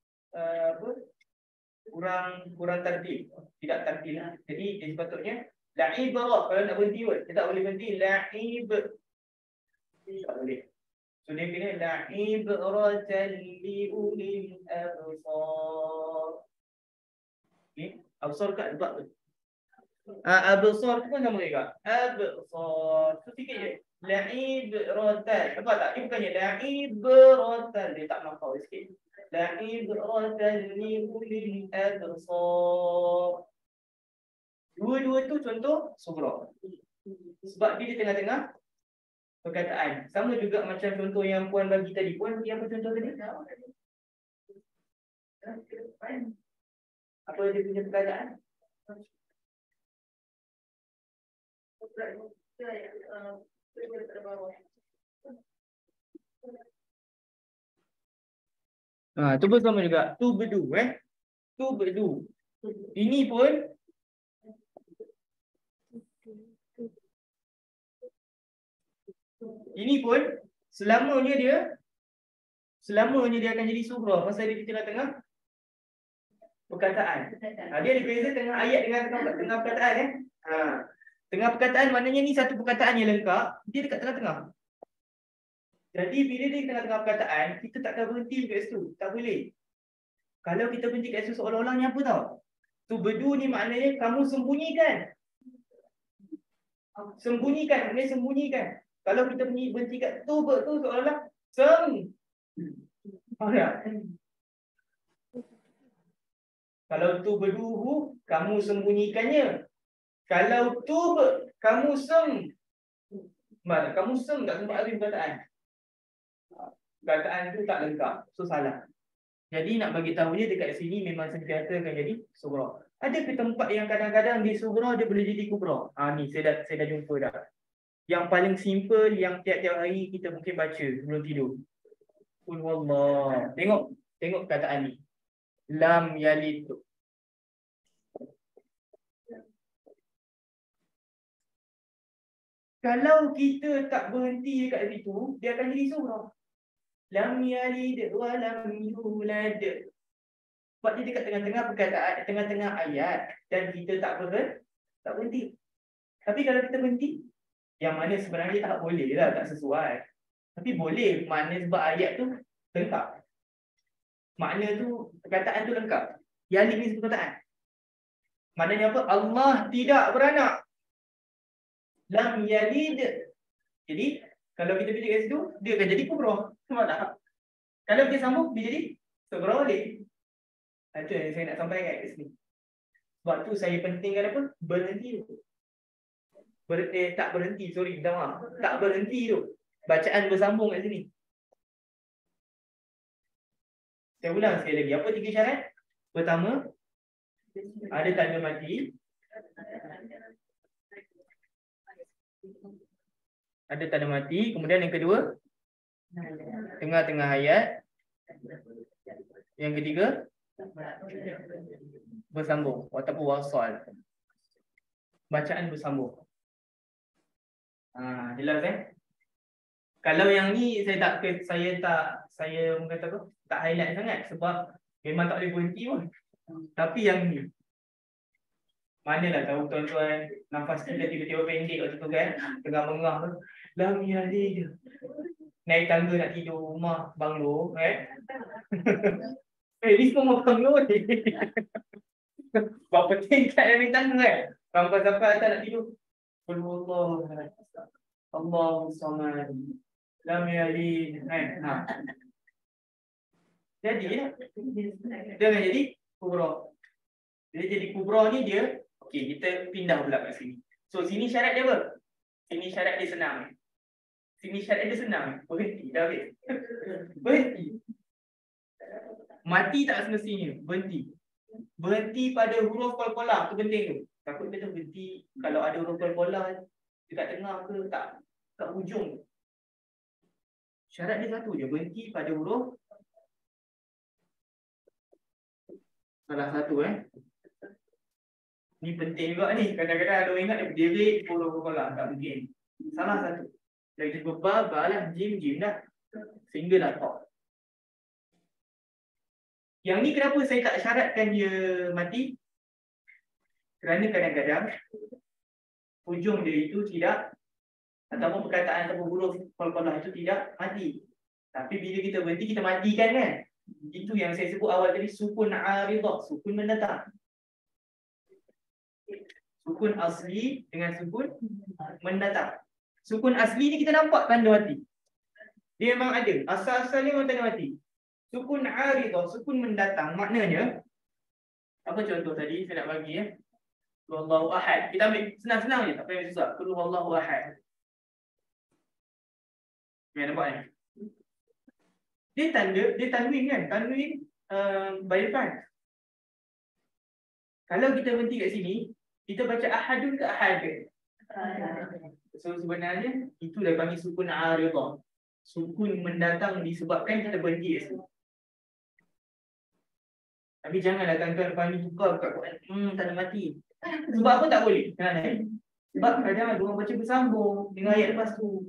kurang tartil, tidak tartil. Jadi dia sepatutnya la'ib kalau nak berhenti pun dia tak boleh berhenti la'ib. Tak boleh. So dia kena la'ib rajal li ulil absar. Okey, absar kat sebab tu. Absar tu pun sama juga. Absar. Tu sikit je. La'ib rajal. Nampak tak? Dia bukannya la'ib rajal. Dia tak nampak sikit. La'ib rajal li ulil absar. Dua-dua tu contoh surah. Sebab dia di tengah-tengah perkataan. Sama juga macam contoh yang Puan bagi tadi. Puan bagi apa contoh tadi? Apa dia punya perkataan? Tu pun sama juga. Tu berdu Tu berdu. Ini pun selamanya dia akan jadi surah pasal dia di tengah-tengah perkataan. Dia ada beza tengah ayat dengan tengah perkataan Tengah perkataan maknanya ni satu perkataan yang lengkap, dia dekat tengah-tengah. Jadi bila dia tengah-tengah perkataan, kita takkan berhenti kat situ. Tak boleh. Kalau kita berhenti kat situ seolah-olah ni apa tau? Tu berdu ni maknanya kamu sembunyikan. Sembunyikan, maknanya sembunyikan. Kalau kita berhenti kat tu seolah-olah Kalau tu berduhu, kamu sembunyikannya. Kalau tu kamu kamu tak sempat habis perkataan. Perkataan tu tak lengkap. So salah. Jadi nak bagi tahu dia dekat sini memang sentiasa akan jadi surah. Ada ke tempat yang kadang-kadang di surah dia boleh jadi kubra? Ni saya dah jumpa dah. Yang paling simple yang tiap-tiap hari kita mungkin baca sebelum tidur. Qul wallah. Tengok perkataan ni. Lam yalid. Kalau kita tak berhenti dekat situ, dia akan jadi surah. Lam yalid wa lam yulad. Sebab dia dekat tengah-tengah perkataan, tengah-tengah ayat dan kita tak berhenti. Tapi kalau kita berhenti, yang mana sebenarnya tak boleh lah, tak sesuai. Tapi boleh, makna sebab ayat tu lengkap. Makna tu, perkataan tu lengkap. Yalid ni perkataan. Maknanya apa? Allah tidak beranak. Lam yalid. Jadi, kalau kita pilih kat situ, dia akan jadi kubra. Sebab tak? Kalau kita sambung, dia jadi kubra balik. Itu yang saya nak sampaikan kat sini. Sebab tu saya pentingkan apa? Berhenti tu. Tak berhenti, sorry, minta maaf. Tak berhenti tu. Bacaan bersambung kat sini. Saya ulang sekali lagi. Apa 3 syarat? Pertama, ada tanda mati. Ada tanda mati. Kemudian yang kedua, tengah-tengah ayat. Yang ketiga, bersambung ataupun wasal. Bacaan bersambung. Jelas Kalau yang ni saya mengata apa? Tak highlight sangat sebab memang tak boleh berhenti pun. Tapi yang ni, manalah tahu tuan-tuan, nafas kita tiba-tiba pendek waktu tu kan, tengah mengah tu. Lam yalid. Naik tangga nak tidur rumah banglo ni semua banglo ni. Berapa tingkat yang naik tangga sampai atas nak tidur. Allahu samad. Lam yalid. Jadi dia akan jadi kubra. Dia jadi kubra ni dia. Okey, kita pindah pula kat sini. So sini syarat dia apa? Sini syarat dia senang. Berhenti dah habis. Berhenti. Mati tak semestinya. Berhenti pada huruf qalqalah tu penting tu. Takut kita berhenti kalau ada huruf qalqalah dekat tengah ke tak kat hujung. Syarat dia satu je, berhenti pada huruf salah satu Ni penting juga ni. Kadang-kadang ada orang ingat dia berdiri huruf qalqalah, tak mungkin. Salah satu. Dari kita balah jim dah. Sehingga dah top. Yang ni kenapa saya tak syaratkan dia mati? Kerana kadang-kadang hujung dia itu tidak, ataupun perkataan ataupun huruf qalqalah itu tidak mati. Tapi bila kita berhenti, kita matikan kan? Itu yang saya sebut awal tadi, sukun aridah, sukun mendatang. Sukun asli dengan sukun mendatang. Sukun asli ni kita nampak tanda mati. Dia memang ada. Asal-asalnya memang tanda mati. Sukun aridah, sukun mendatang, maknanya apa contoh tadi saya nak bagi Qul huwallahu ahad. Kita ambil senang-senang je, tak payah susah. Qul huwallahu ahad. Nampak ni? Dia tanwin kan? Tanwin by depan. Kalau kita berhenti kat sini, kita baca ahadun ke ahad ke? So sebenarnya itu dah panggil sukun aridah. Sukun mendatang disebabkan kita berhenti kat sini. Tapi janganlah tuan-tuan panggil tukar kat Quran. Tak ada mati. Sebab apa tak boleh? Kerana sebab kadang ada orang baca bersambung dengan ayat lepas tu.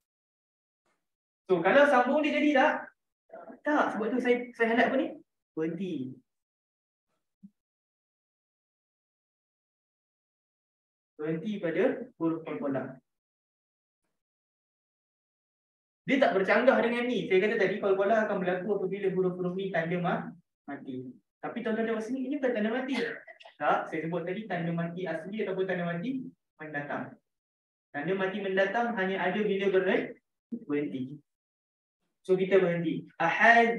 So kalau sambung dia jadi tak? Tak. Sebab tu saya highlight apa ni? Berhenti. Berhenti pada huruf qalqalah. Dia tak bercanggah dengan ni. Saya kata tadi qalqalah akan berlaku apabila huruf-huruf ni tanda mati. Tapi tuan-tuan tengok sini, ini bukan tanda mati. Tak, saya sebut tadi tanda mati asli ataupun tanda mati mendatang. Tanda mati mendatang hanya ada bila berhenti. So kita berhenti. Ahad.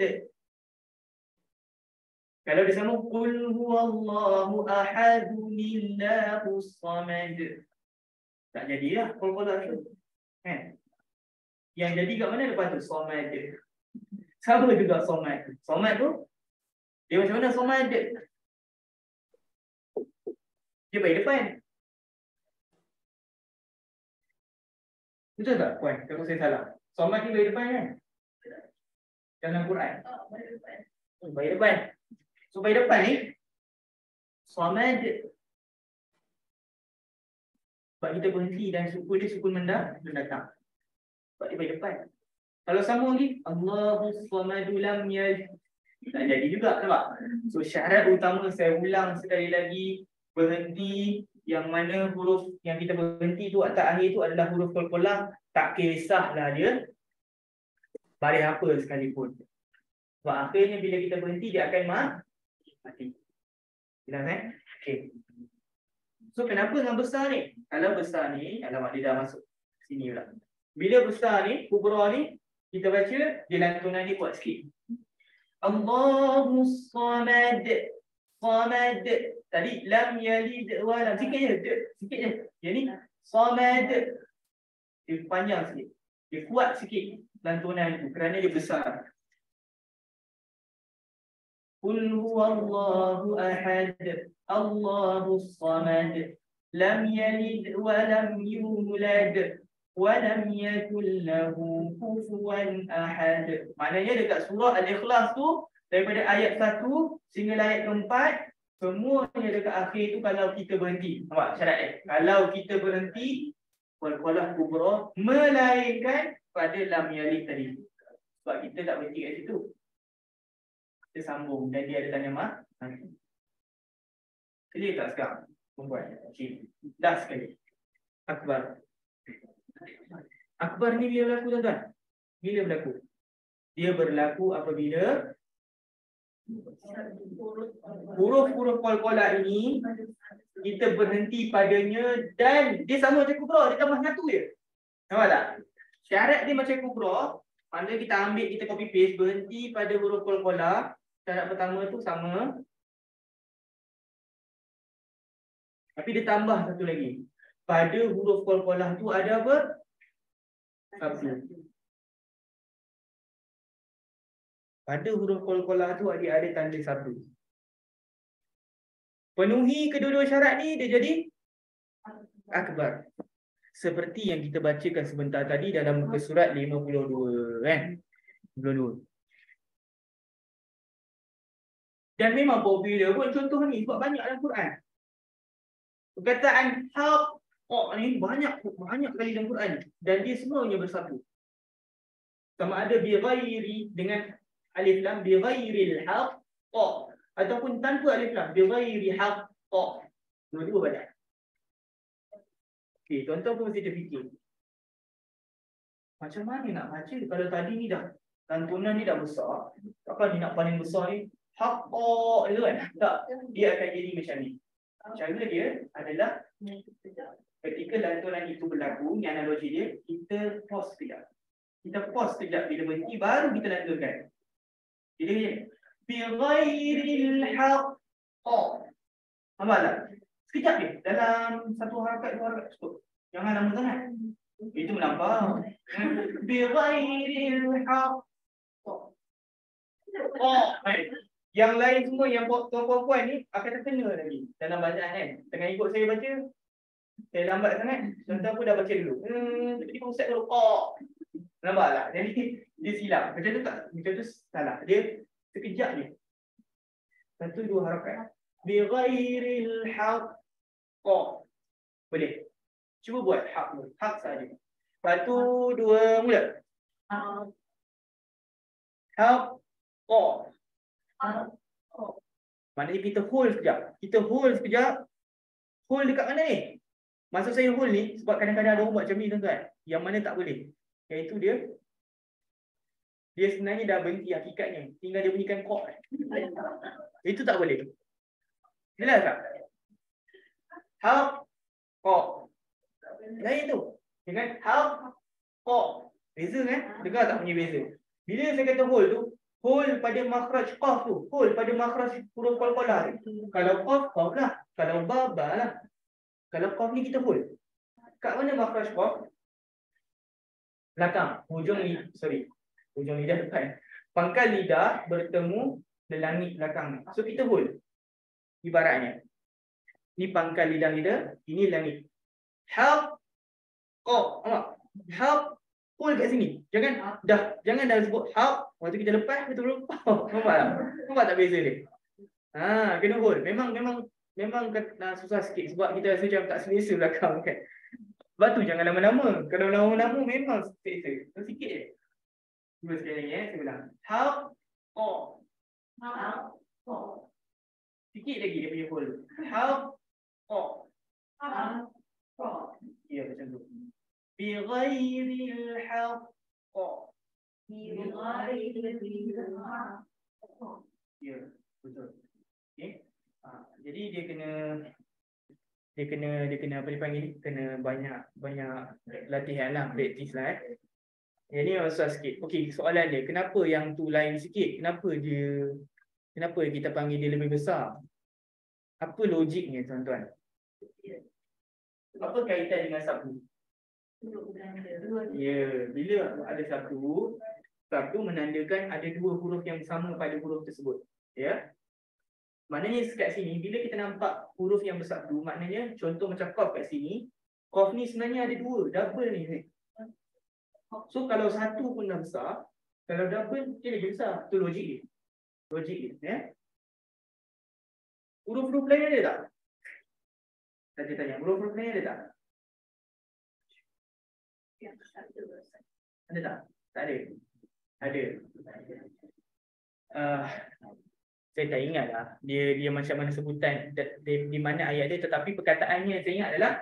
Kalau dia sama qul huwallahu ahad lillahus samad. Tak jadilah qalqalah tu. Yang jadi kat mana lepas tu? Samad. Sama juga samad. Samad tu dia macam mana samad? Dia baik depan. Betul tak puan? Kalau saya salah. Samad ni baik depan kan? Dalam Quran. Baik depan. So baik depan ni samad. Sebab kita berhenti dan sukun dia sukun mendatang. Sebab dia baik depan. Kalau sambung lagi Allahus samadu lam yalid. Tak jadi juga, nampak? So syarat utama, saya ulang sekali lagi, berhenti yang mana huruf yang kita berhenti tu atas akhir tu adalah huruf qalqalah, tak kisahlah dia baris apa sekalipun. Sebab akhirnya bila kita berhenti dia akan mati. Jelas Okey. So kenapa dengan besar ni? Kalau besar ni, alamak dia dah masuk sini pula. Bila besar ni, kubra ni, kita baca dia lantunan ni kuat sikit. Allahus samad. Samad. Tadi lam yalid wa lam. Sikit je. Sikit je. Yang ni samad. Dia panjang sikit. Dia kuat sikit lantunan tu kerana dia besar. Qul huwallahu ahad. Allahus samad. Lam yalid wa lam yulad. Wa lam yakul lahu kufuwan ahad. Maknanya dekat surah Al-Ikhlas tu, daripada ayat 1 sehingga ayat keempat, semuanya dekat akhir tu kalau kita berhenti. Nampak syarat Kalau kita berhenti, qalqalah kubra, melainkan pada lam yalid tadi. Sebab kita tak berhenti kat situ. Kita sambung dan dia ada tanya mati. Clear tak sekarang? Perempuan. Okey. Dah sekali. Akbar. Akbar ni bila berlaku tuan-tuan? Bila berlaku? Dia berlaku apabila huruf-huruf qalqalah ini kita berhenti padanya dan dia sama macam kubra, dia tambah satu je. Nampak tak? Syarat dia macam kubra, mana kita ambil, kita copy paste, berhenti pada huruf qalqalah. Syarat pertama tu sama. Tapi dia tambah satu lagi. Pada huruf qalqalah tu ada apa? Satu. Pada huruf qalqalah tu ada tanda satu. Penuhi kedua-dua syarat ni, dia jadi akbar. Seperti yang kita bacakan sebentar tadi dalam muka surat 52 kan? 52. Dan memang popular pun contoh ni sebab banyak dalam Quran. Perkataan haq ni banyak kali dalam Quran dan dia semuanya bersatu. Sama ada bi ghairi dengan alif lam, bi ghairil haq ataupun tanpa alif lam, bi ghairi haq. Dua-dua banyak. Okey, tuan-tuan pun mesti terfikir. Macam mana nak baca kalau tadi ni dah lantunan ni dah besar, takkan dia nak paling besar ni haq itu kan? Tak, dia akan jadi macam ni. Cara dia adalah ketika lantunan itu berlaku, ni analogi dia, kita pause sekejap. Kita pause sekejap, bila berhenti baru kita lantunkan. Jadi bi ghairil haqq. Nampak tak? Sekejap je, dalam satu harakat, dua harakat cukup. Jangan lama sangat. Itu melampau. Bi ghairil haqq. Yang lain semua yang puan-puan ni akan terkena lagi dalam bacaan kan. Tengah ikut saya baca, saya lambat sangat, tuan-tuan pun dah baca dulu. Tiba-tiba ustaz dulu. Nampak tak? Jadi dia silap. Macam tu tak? Macam tu salah. Dia sekejap je. Satu dua harakat. Bi ghairil haqq. Boleh. Cuba buat haq tu. Haq saja. Satu dua mula. Haq. Maknanya kita hold sekejap. Kita hold sekejap. Hold dekat mana ni? Maksud saya hold ni sebab kadang-kadang ada orang buat macam ni tuan-tuan. Yang mana tak boleh. Iaitu dia sebenarnya dah berhenti hakikatnya. Tinggal dia bunyikan kok. Itu tak boleh. Jelas tak? Haq. Lain tu. Dengan haq. Beza kan? Dengar tak punya beza? Bila saya kata hold tu, hold pada makhraj qaf tu. Hold pada makhraj huruf qalqalah. Kalau qaf, qaf lah. Kalau ba, ba lah. Kalau qaf ni kita hold. Kat mana makhraj qaf? Belakang. Hujung lidah depan. Pangkal lidah bertemu langit belakang. So kita hold. Ibaratnya. Ni pangkal lidah, ini langit. Haq. Haq. Hold kat sini. Jangan dah sebut haq. Waktu kita lepas betul-betul. Nampak tak beza dia? Kena hold. Memang susah sikit sebab kita rasa macam tak selesa belakang kan. Sebab tu jangan lama-lama. Kalau lama-lama memang selesa. Sikit je. Cuba sekali lagi saya ulang. Haq. Sikit lagi dia punya hole. Haqqa. Ya, macam tu. Bi ghairil haqqa. Ya, betul. Okey. Jadi dia kena apa dipanggil ni? Kena banyak latihan lah, praktis lah . Yang ni susah sikit. Okey, soalan dia, kenapa yang tu lain sikit? Kenapa kita panggil dia lebih besar? Apa logiknya, tuan-tuan? Apa kaitan dengan sabdu? Ya, bila ada sabdu menandakan ada dua huruf yang sama pada huruf tersebut. Ya. Maknanya kat sini, bila kita nampak huruf yang bersabdu, maknanya contoh macam qaf kat sini, qaf ni sebenarnya ada dua, double ni. So kalau satu pun dah besar, kalau double dia lagi besar. Itu logik dia. Logik dia, ya. Huruf-huruf lain ada tak? Saya tanya, huruf-huruf lain ada tak? Ada tak? Tak ada. Ada. Saya tak ingat lah dia macam mana sebutan di mana ayat dia, tetapi perkataannya saya ingat adalah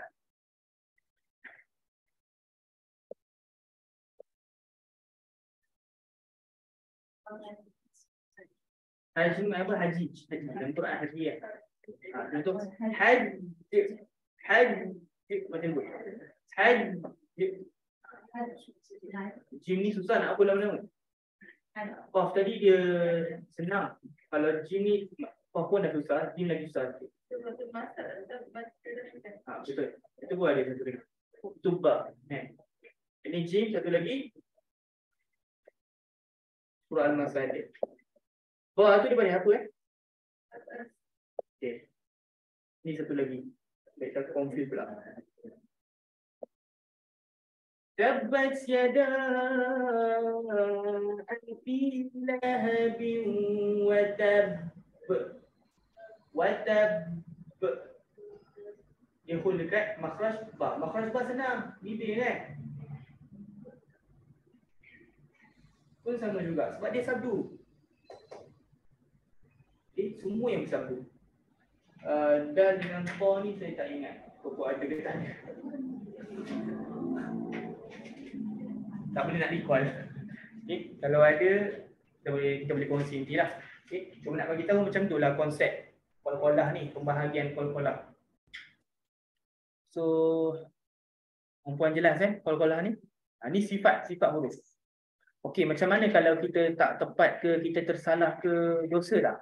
haji dalam Quran haji ya. Contoh haji macam tu. Jim ni susah nak apa lama-lama. Qaf tadi dia senang. Kalau jim ni qaf pun dah susah, jim lagi susah. Betul. Itu pun ada satu lagi. Tuba. Ini jim, satu lagi surah Al-Masalah. Ba tu dia panggil apa Okey. Ni satu lagi. Baik, tak confuse pula. Tabbat yada abi lahabin wa tab. Dia hul dekat makhraj ba. Makhraj ba senang, bibir kan? Pun sama juga sebab dia sabdu. Semua yang bersabdu. Dan dengan ba ni saya tak ingat. Pokok ada ke tanya. Tak boleh nak recall. Okay. Kalau ada kita boleh kongsi nanti lah. Okay. Cuma nak bagi tahu macam tu lah konsep qalqalah ni, pembahagian qalqalah. So perempuan jelas qalqalah ni. Ni sifat huruf. Okey, macam mana kalau kita tak tepat ke, kita tersalah ke, dosa tak?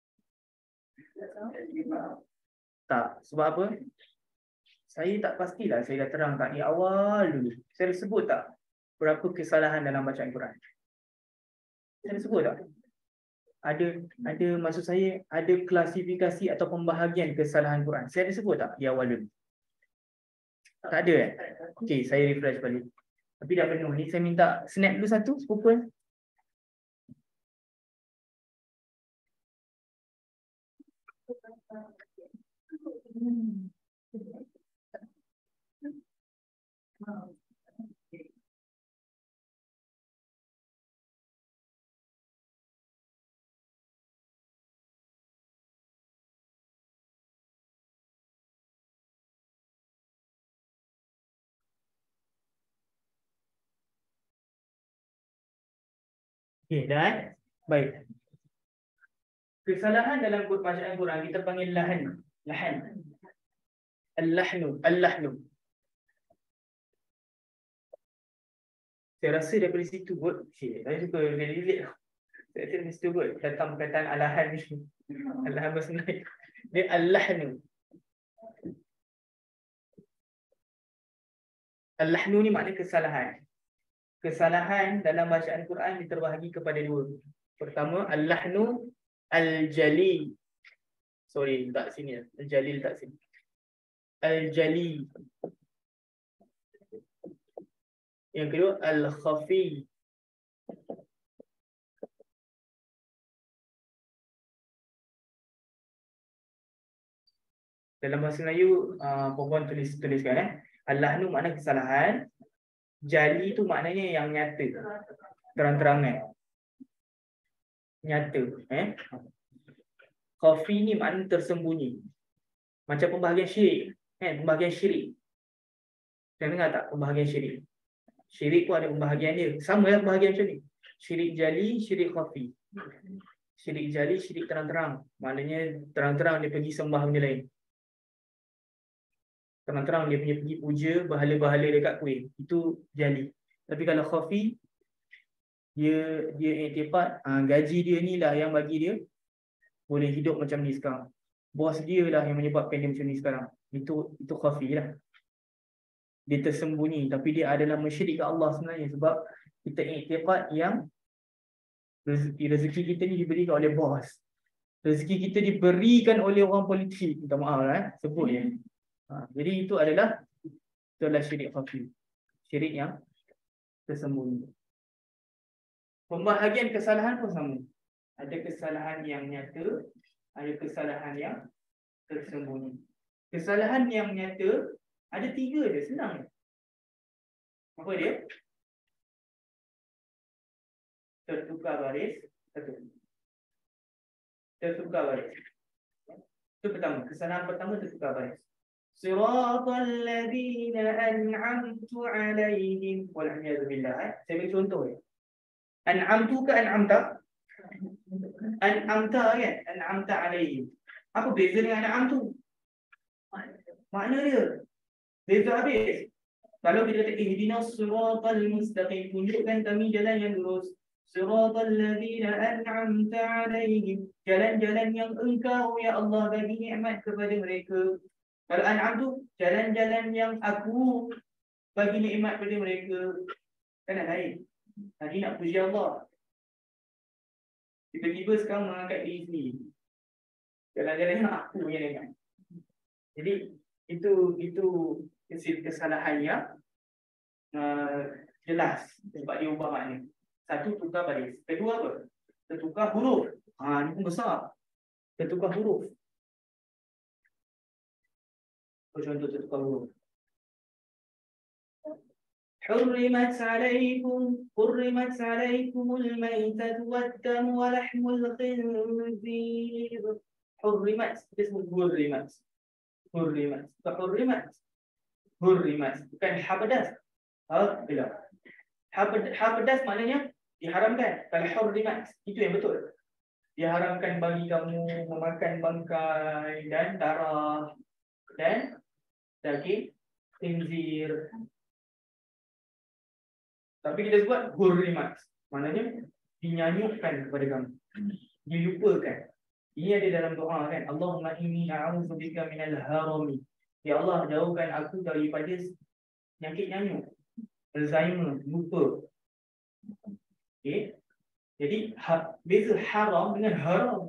Tak. Sebab apa? Saya tak pastilah saya dah terang tak di awal dulu. Saya sebut tak berapa kesalahan dalam bacaan Quran? Saya sebut tak? Ada maksud saya ada klasifikasi atau pembahagian kesalahan Quran. Saya ada sebut tak di awal dulu? Tak ada Okey, saya refresh balik. Tapi dah penuh ni, saya minta snap dulu satu, sepupu. Okey, dah baik. Kesalahan dalam bacaan Quran kita panggil lahan. Al-lahnu. Saya rasa daripada situ kot. Saya suka relate. Saya rasa dari situ kot datang perkataan alahan ni. Alahan bahasa Melayu. Dia al-lahnu. Al-lahnu ni makna kesalahan. Kesalahan dalam bacaan Quran diterbahagi kepada dua. Pertama, al-lahnu al-jali. Sorry, letak sini. Al-jali letak sini. Al-jali. Yang kedua, al-khafi. Dalam bahasa Melayu, perempuan tuliskan al-lahnu makna kesalahan. Jali tu maknanya yang nyata, terang-terangan. nyata. Khafi ni makna tersembunyi. Macam pembahagian syirik. Pembahagian syirik. Kau dengar tak pembahagian syirik? Syirik pun ada pembahagian dia. Sama lah pembahagian macam ni. Syirik jali, syirik khafi. Syirik jali, syirik terang-terang. Maknanya terang-terang dia pergi sembah benda lain. Terang-terang dia punya pergi puja bahala-bahala dekat kuih. Itu jali. Tapi kalau khafi, dia iktifat, gaji dia ni lah yang bagi dia boleh hidup macam ni sekarang. Bos dia lah yang menyebabkan dia macam ni sekarang. Itu khafi lah. Dia tersembunyi, tapi dia adalah musyrik ke Allah sebenarnya. Sebab kita iktifat yang rezeki kita ni diberikan oleh bos. Rezeki kita diberikan oleh orang politik. Minta maaf lah sebut ya. Jadi itu adalah syirik khafi. Syirik yang tersembunyi. Pembahagian kesalahan pun sama. Ada kesalahan yang nyata, ada kesalahan yang tersembunyi. Kesalahan yang nyata ada 3 je, senang. Apa dia? Tertukar baris, satu. Tertukar baris. Itu pertama, kesalahan pertama tertukar baris. Siratal ladzina an'amtu 'alaihim wal 'iyadu billah. Saya bagi contoh ya. An'amtu ke an'amta? An'amta kan? An'amta 'alaihim. Apa beza dengan an'amtu? Makna dia beza habis. Kalau kita kata ihdinas siratal mustaqim, tunjukkan kami jalan yang lurus. Siratal ladzina an'amta 'alaihim, jalan-jalan yang engkau ya Allah bagi nikmat kepada mereka. Kalau an'am tu jalan-jalan yang aku bagi nikmat kepada mereka. Kan lain. Tadi nak puji Allah, tiba-tiba sekarang mengangkat diri sendiri. Jalan-jalan yang aku punya nikmat. Jadi itu kesalahan yang jelas sebab dia ubah makna. Satu, tukar baris. Kedua apa? Tertukar huruf. Ini pun besar. Tertukar huruf. Contoh tertukar huruf. حرمت عليكم الميتة والدم ولحم الخنزير. حرمت اسمه حرمت bukan habadas. Habadas maknanya diharamkan. Kalau hurrimat itu yang betul. Diharamkan bagi kamu memakan bangkai dan darah dan daging khinzir. Tapi kita sebut hurrimat, maknanya dinyanyukkan kepada kamu, dilupakan. Ini ada dalam doa kan, Allahumma inni a'udzubika minal harami. Ya Allah, jauhkan aku daripada penyakit nyanyuk, Alzheimer, lupa. Okey. Jadi beza haram dengan haram.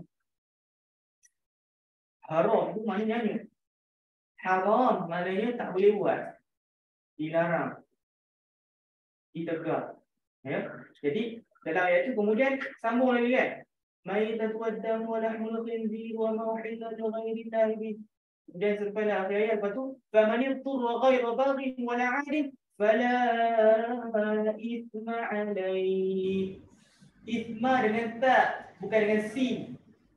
Haram itu maknanya nyanyuk. Haram maknanya tak boleh buat, dilarang, ditegar. Ya. Jadi dalam ayat itu kemudian sambung lagi kan. Maitatu waddam wa lahmul khinzir wa mawhidatu ghairillahi bi. Kemudian sampai akhir ayat lepas tu faman yadhurra ghaira baghin wa la 'adin fala ithma 'alayhi. Ithma dengan ta, bukan dengan sin.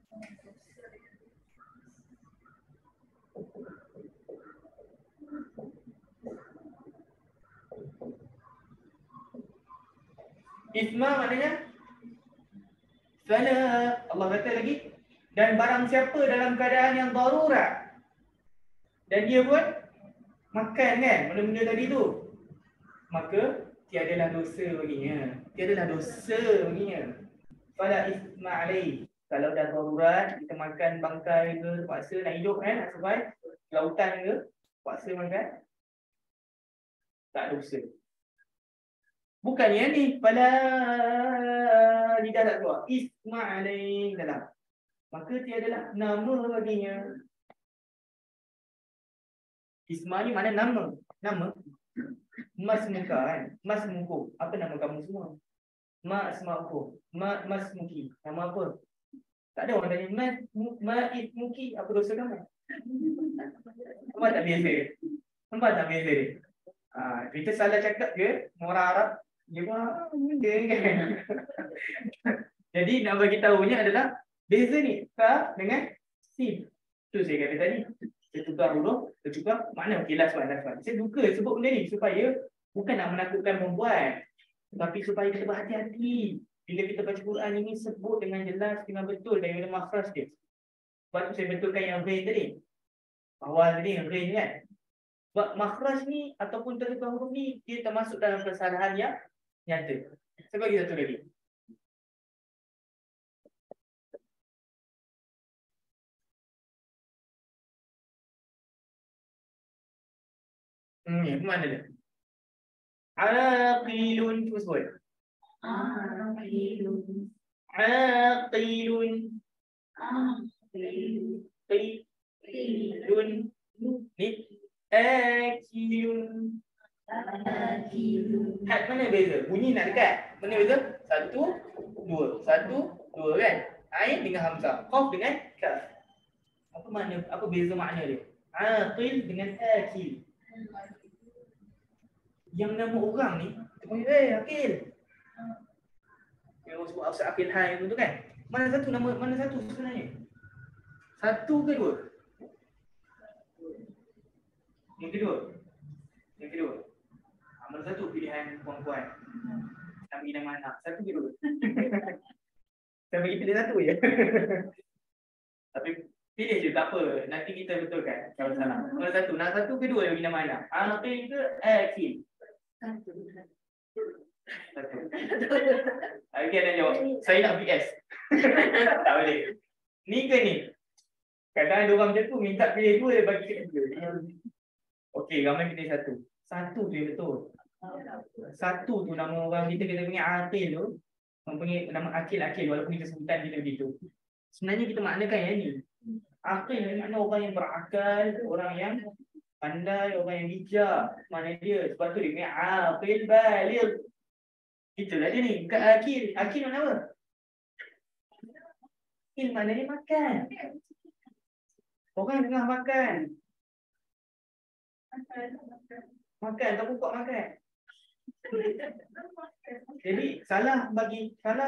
Ithma maknanya fala. Allah kata lagi, dan barang siapa dalam keadaan yang darurat dan dia pun makan kan benda-benda tadi tu, maka tiadalah dosa baginya. Tiadalah dosa baginya. Fala ithma alaihi. Kalau dah darurat, kita makan bangkai ke, terpaksa nak hidup kan, nak survive lautan ke, terpaksa makan, tak dosa. Bukan yang ni, pada lidah tak keluar. Isma' alaih dalam. Maka tiadalah nama baginya. Isma' ni mana nama? Nama? Mas muka kan? Mas muku. Apa nama kamu semua? Ma asma'uku. Mas muki. Nama apa? Tak ada orang tanya, Ma'id muki. Apa dosa kamu? Nampak tak beza? Nampak tak beza? Kita salah cakap ke? Orang Arab. Dia kan. Jadi nak bagi tahunya adalah beza ni ka dengan sin. Tu saya kata tadi. Saya tukar huruf, saya tukar makna. Okey, last one. Saya suka sebut benda ni supaya bukan nak menakutkan perempuan, tapi supaya kita berhati-hati. Bila kita baca Quran ini sebut dengan jelas, dengan betul daripada makhraj dia. Sebab tu saya betulkan yang ghain tadi. Awal tadi yang ghain kan. Sebab makhraj ni ataupun tertukar huruf ni dia termasuk dalam kesalahan yang nyata. Saya bagi satu lagi. Mana dia? Aqilun, cuba sebut. Aqilun. Qilun. Ni akilun. Had mana beza? Bunyi nak dekat. Mana beza? Satu, dua kan? Ain dengan hamzah, qaf dengan kaf. Apa beza makna dia? Aqil dengan akil. Yang nama orang ni, dia panggil, Akil. Yang sebut Ustaz Akil Hai tu kan? Mana satu sebenarnya? Satu ke dua? Yang kedua. Mana satu pilihan puan-puan? Nak bagi nama anak. Satu ke dua? Saya bagi pilih satu je. Tapi pilih je, tak apa. Nanti kita betulkan kalau salah. Mana satu? Nak satu ke dua bagi nama anak? Akil ke Akil? Satu. Okey, dah jawab. Saya nak BS. Tak boleh. Ni ke ni? Kadang-kadang ada orang macam tu minta pilih dua, dia bagi kedua. Okey, ramai pilih satu. Satu tu yang betul. Satu tu nama orang kita panggil Akil tu. Orang panggil nama Akil walaupun kita sebutan kita begitu. Sebenarnya kita maknakan yang ni. Akil ni makna orang yang berakal, orang yang pandai, orang yang bijak. Mana dia? Sebab tu dia punya Aqil baligh. Itulah dia ni. Bukan Akil. Akil mana apa? Akil maknanya makan. Orang tengah makan. Makan, tak pupuk makan. Jadi salah bagi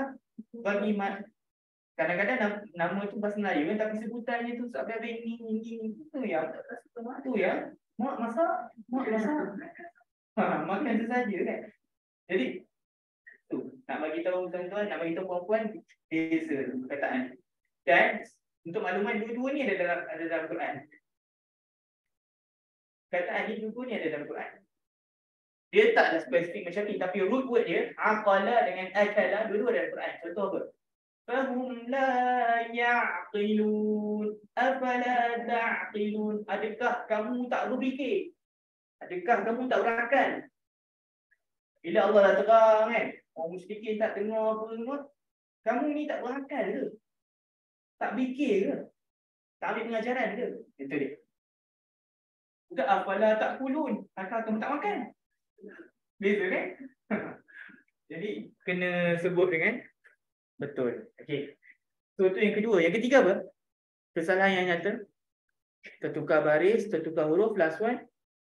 kadang-kadang nama tu bahasa Melayu kan, tapi sebutannya tu habis-habis ni. Tu ya. Mak masak. Makan tu saja kan. Jadi tu nak bagi tahu tuan-tuan, nak bagi tahu puan-puan beza perkataan. Dan untuk makluman dua-dua ni ada dalam Quran. Perkataan ni dua-dua ni ada dalam Quran. Dia tak ada spesifik macam ni, tapi root word dia aqala dengan akala dua-dua dalam Quran. Contoh apa? Fahum la ya'qilun afala ta'qilun. Adakah kamu tak berfikir? Adakah kamu tak berakal? Bila Allah dah terang kan, orang musyrikin tak dengar apa semua, kamu ni tak berakal ke? Tak fikir ke? Tak ambil pengajaran ke? Itu dia. Bukan afala ta'kulun, adakah kamu tak makan? Beza kan? Jadi kena sebut dengan betul. Okey. So tu yang kedua. Yang ketiga apa? Kesalahan yang nyata. Tertukar baris, tertukar huruf. Last one.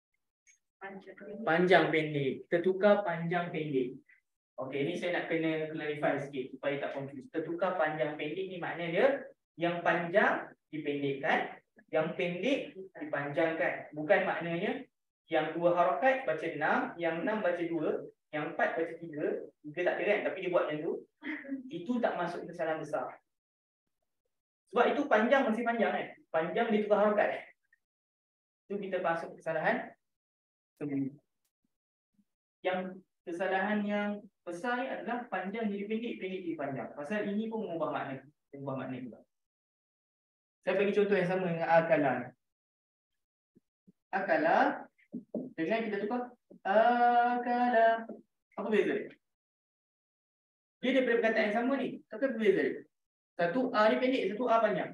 Panjang pendek. Tertukar panjang pendek. Okey, ni saya nak kena clarify sikit supaya tak confuse. Tertukar panjang pendek ni makna dia yang panjang dipendekkan, yang pendek dipanjangkan. Bukan maknanya yang dua harakat baca 6, yang 6 baca 2, yang 4 baca 3. Dia tak ada kan, tapi dia buat macam tu. Itu tak masuk kesalahan besar. Sebab itu panjang masih panjang kan. Panjang dia tukar harakat. Itu kita masuk kesalahan sembunyi. Yang kesalahan yang besar ni adalah panjang jadi pendek, pendek jadi panjang. Pasal ini pun mengubah makna. Juga. Saya bagi contoh yang sama dengan akala. Akala dengan kita tukar akala. Apa beza dia? Dia daripada perkataan yang sama ni, tapi apa beza dia? Satu A ni pendek, satu A panjang.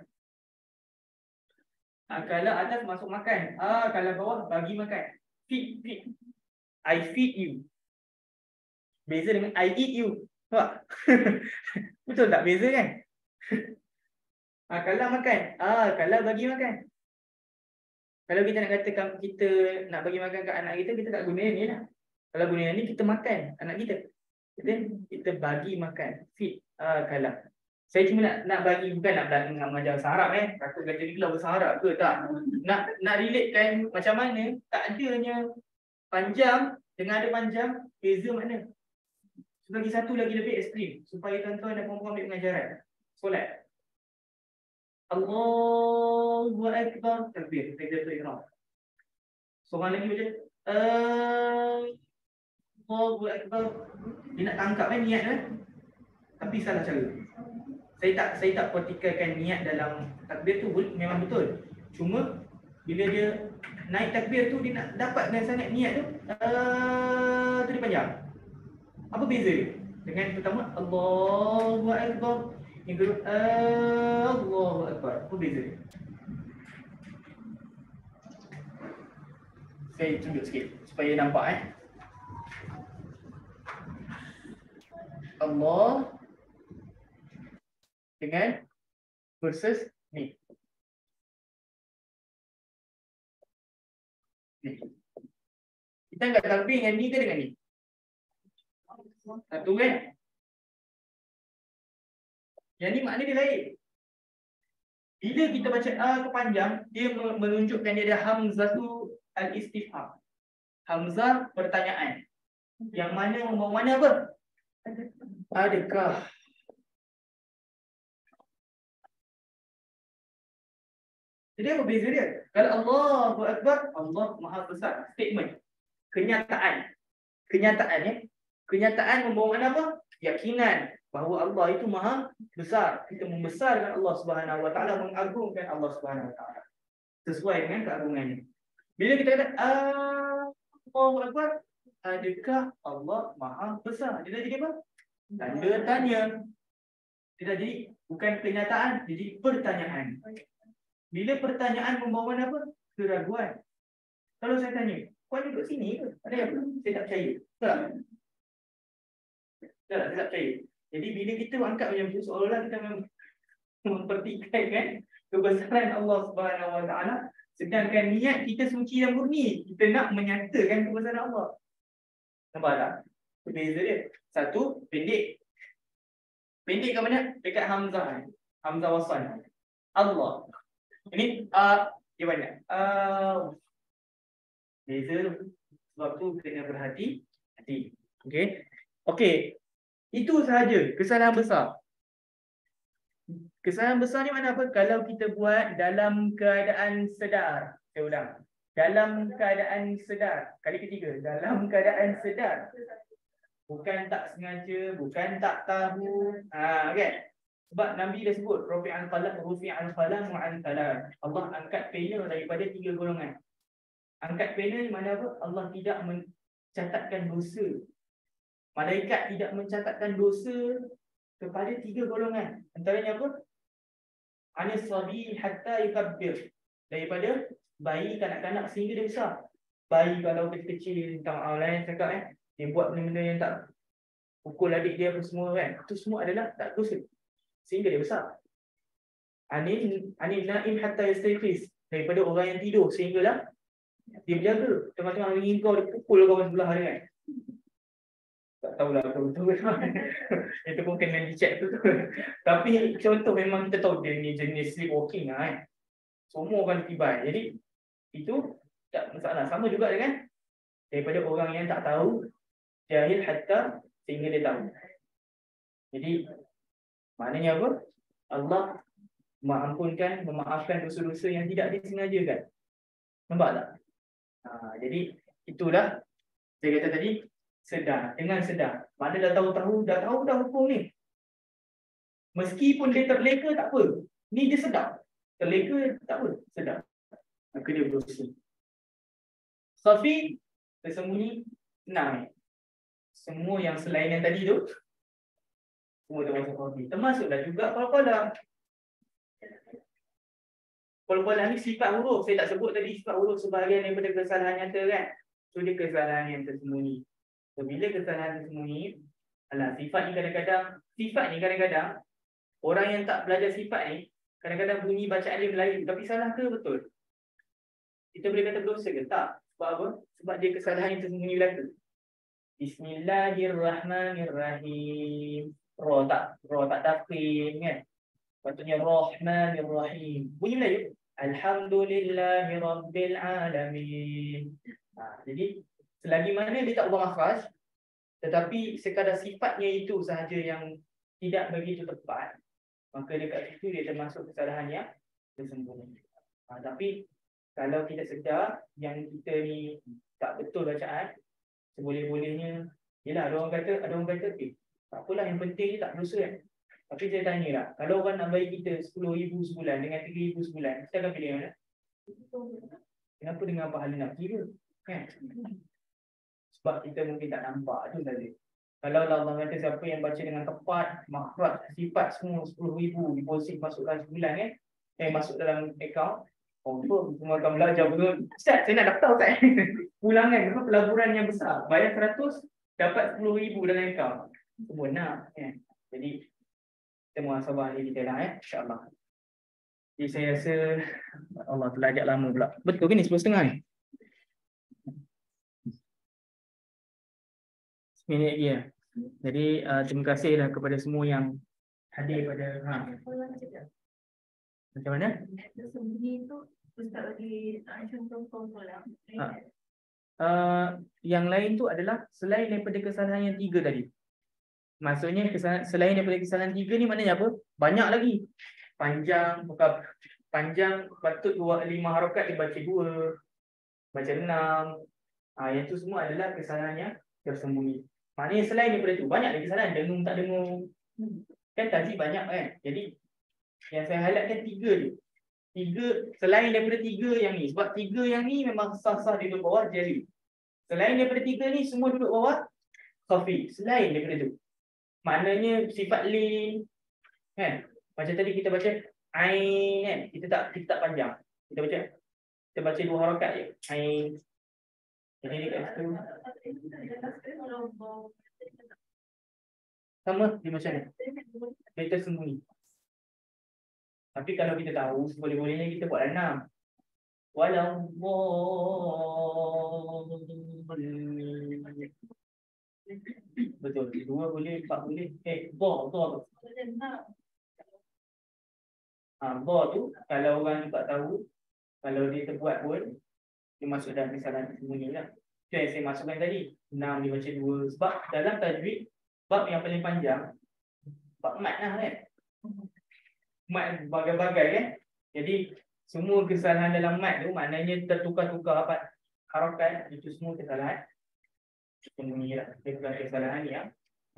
Akala atas masuk makan, akala bawah bagi makan. Feed. I feed you. Beza dengan I eat you. Nampak? Betul tak? Beza kan? Akala makan, akala bagi makan. Kalau kita nak katakan kita nak bagi makan kat anak kita tak guna ni lah. Kalau guna ni kita makan anak kita. Kita bagi makan, feed kalam. Saya cuma nak bagi, bukan nak mengajar bahasa Arab takut kata ni lah bahasa Arab ke tak. Nak relatekan macam mana tak adanya panjang dengan ada panjang, beza makna. Bagi satu lagi lebih ekstrim supaya tuan-tuan dan puan-puan ambil pengajaran. Solat. Allahu Akbar, takbir, takbiratul ihram. Seorang lagi baca Allahu Akbar. Dia nak tangkap niat tapi salah cara. Saya tak pertikaikan niat dalam takbir tu memang betul. Cuma bila dia naik takbir tu dia nak dapatkan sangat niat tu tu dia panjang. Apa beza dia? Dengan pertama Allahu Akbar, yang kedua Allahu Akbar. Apa beza dia? Saya tunjuk sikit supaya nampak Allah dengan versus ni. Kita angkat takbir dengan ni ke dengan ni? Satu kan? Yang ni makna dia lain. Bila kita baca kepanjang, dia menunjukkan dia ada hamzatu al-istifham. Hamzah pertanyaan. Yang mana membawa mana apa? Adakah? Jadi apa beza dia? Kalau Allahu Akbar, Allah Maha Besar. Statement. Kenyataan. Kenyataan membawa mana apa? Keyakinan bahawa Allah itu Maha Besar. Kita membesarkan Allah Subhanahu Wa Taala, mengagungkan Allah Subhanahu Wa Taala sesuai dengan keagungannya. Bila kita kata Allahu Akbar, adakah Allah Maha Besar? Dia dah jadi apa? Tanda tanya. Dia dah jadi bukan kenyataan, jadi pertanyaan. Bila pertanyaan membawa mana apa? Keraguan. Kalau saya tanya, kau duduk sini ke? Ada apa? Saya tak percaya. Tak? Tak, saya tak percaya. Jadi bila kita angkat macam tu, seolah-olah kita mempertikaikan kebesaran Allah Subhanahu Wa Taala, sedangkan niat kita suci dan murni. Kita nak menyatakan kebesaran Allah. Nampak tak? Beza dia. Satu, pendek. Pendek kat mana? Dekat Hamzah. Hamzah wasal. Allah. Ini dia banyak. Beza. Sebab tu kena berhati-hati. Okey. Itu sahaja kesalahan besar. Kesalahan besar ni mana apa? Kalau kita buat dalam keadaan sedar. Saya ulang. Dalam keadaan sedar. Kali ketiga. Dalam keadaan sedar. Bukan tak sengaja, bukan tak tahu. Kan? Sebab Nabi dah sebut Rufi'al qalam wa an thalath. Allah angkat pena daripada 3 golongan. Angkat pena mana apa? Allah tidak mencatatkan dosa. Malaikat tidak mencatatkan dosa kepada 3 golongan. Antaranya apa? Anis sabi hatta yukabbir. Daripada bayi kanak-kanak sehingga dia besar. Bayi kalau kecil-kecil, minta maaf lah cakap dia buat benda-benda yang tak pukul adik dia apa semua kan. Itu semua adalah tak dosa. Sehingga dia besar. Anil naim hatta yastayqiz. Daripada orang yang tidur sehinggalah dia berjaga. Tengah-tengah ringin kau, dia pukul kau sebelah dia kan. Tak tahulah betul-betul. Itu pun kena dicek tu. Tapi contoh memang kita tahu dia ni jenis sleepwalking lah kan. Semua orang tibai. Jadi itu tak masalah. Sama juga dengan daripada orang yang tak tahu, jahil hatta sehingga dia tahu. Jadi maknanya apa? Allah mengampunkan, memaafkan dosa-dosa yang tidak disengajakan. Nampak tak? Jadi itulah saya kata tadi, sedar, dengan sedar. Mana dah tahu dah hukum ni. Meskipun dia terleka tak apa. Ni dia sedar. Terleka tak apa, sedar. Maka dia berdosa. Safi, tersembunyi, senang. Semua yang selain yang tadi tu semua termasuk safi. Termasuklah juga qala-qala. Qala-qala ni sifat huruf. Saya tak sebut tadi sifat huruf sebahagian daripada kesalahan nyata kan. So dia kesalahan yang tersembunyi. So bila kesalahan tersembunyi, sifat ni kadang-kadang orang yang tak belajar sifat ni kadang-kadang bunyi bacaan dia Melayu, tapi salah ke betul? Kita boleh kata berdosa ke? Tak. Sebab apa? Sebab dia kesalahan yang tersembunyi belaka. Bismillahirrahmanirrahim. Ro tak tafkhim kan. Patutnya Rahmanirrahim. Bunyi Melayu. Alhamdulillahirabbil alamin. Jadi selagi mana dia tak ubah makhraj, tetapi sekadar sifatnya itu sahaja yang tidak begitu tepat, maka dekat situ dia termasuk kesalahan yang tersembunyi. Tapi kalau kita sedar yang kita ni tak betul bacaan, seboleh-bolehnya, yelah ada orang kata, tak apalah, yang penting ni tak berdosa kan. Tapi saya tanya lah, kalau orang nak bagi kita 10,000 sebulan dengan 3,000 sebulan, kita akan pilih mana? Kenapa dengan pahala nak kira? Kan? Sebab kita mungkin tak nampak tu saja. Kalau Allah kata siapa yang baca dengan tepat, makhraj, sifat semua 10,000 deposit masukkan sebulan kan? Masuk dalam akaun. Confirm semua akan belajar betul. Ustaz, saya nak daftar Ustaz. Pulangan, pelaburan yang besar. Bayar 100, dapat 10,000 dalam akaun. Semua nak. Jadi, kita muhasabah ni kita lah insyaAllah. Jadi saya rasa, Allah telah ajak lama pula. Betul ke ni 10.30 ni? Minit lagi ya. Jadi terima kasihlah kepada semua yang hadir pada macam mana? Yang lain tu adalah selain daripada kesalahan yang 3 tadi. Maksudnya selain daripada kesalahan 3 ni maknanya apa? Banyak lagi. Panjang, bukan panjang patut 5 harakat dia baca 2, baca 6. Yang tu semua adalah kesalahan yang tersembunyi. Maknanya selain daripada tu banyak lagi kesalahan, dengung tak dengung. Kan tajwid banyak kan. Jadi yang saya highlightkan 3 je. 3 selain daripada 3 yang ni. Sebab 3 yang ni memang sah-sah duduk bawah jari. Selain daripada 3 ni semua duduk bawah khafi. Selain daripada tu. Maknanya sifat lin kan. Macam tadi kita baca ain kan. Kita tak panjang. Kita baca 2 harakat je. Ain. Jadi dekat situ sama dia macam ni. Dia tersembunyi. Tapi kalau kita tahu, seboleh-bolehnya kita buat 6. Walau betul. 2 boleh, 4 boleh. Bo tu. Bo tu kalau orang tak tahu, kalau dia terbuat pun dia masuk dalam kesalahan tersembunyi lah. Itu yang saya masukkan tadi. 6 dia baca 2. Sebab dalam tajwid, bab yang paling panjang bab mat lah kan. Mat bagai-bagai kan. Jadi semua kesalahan dalam mat tu maknanya tertukar-tukar apa harakat, itu semua kesalahan tersembunyi lah. Dia bukan kesalahan yang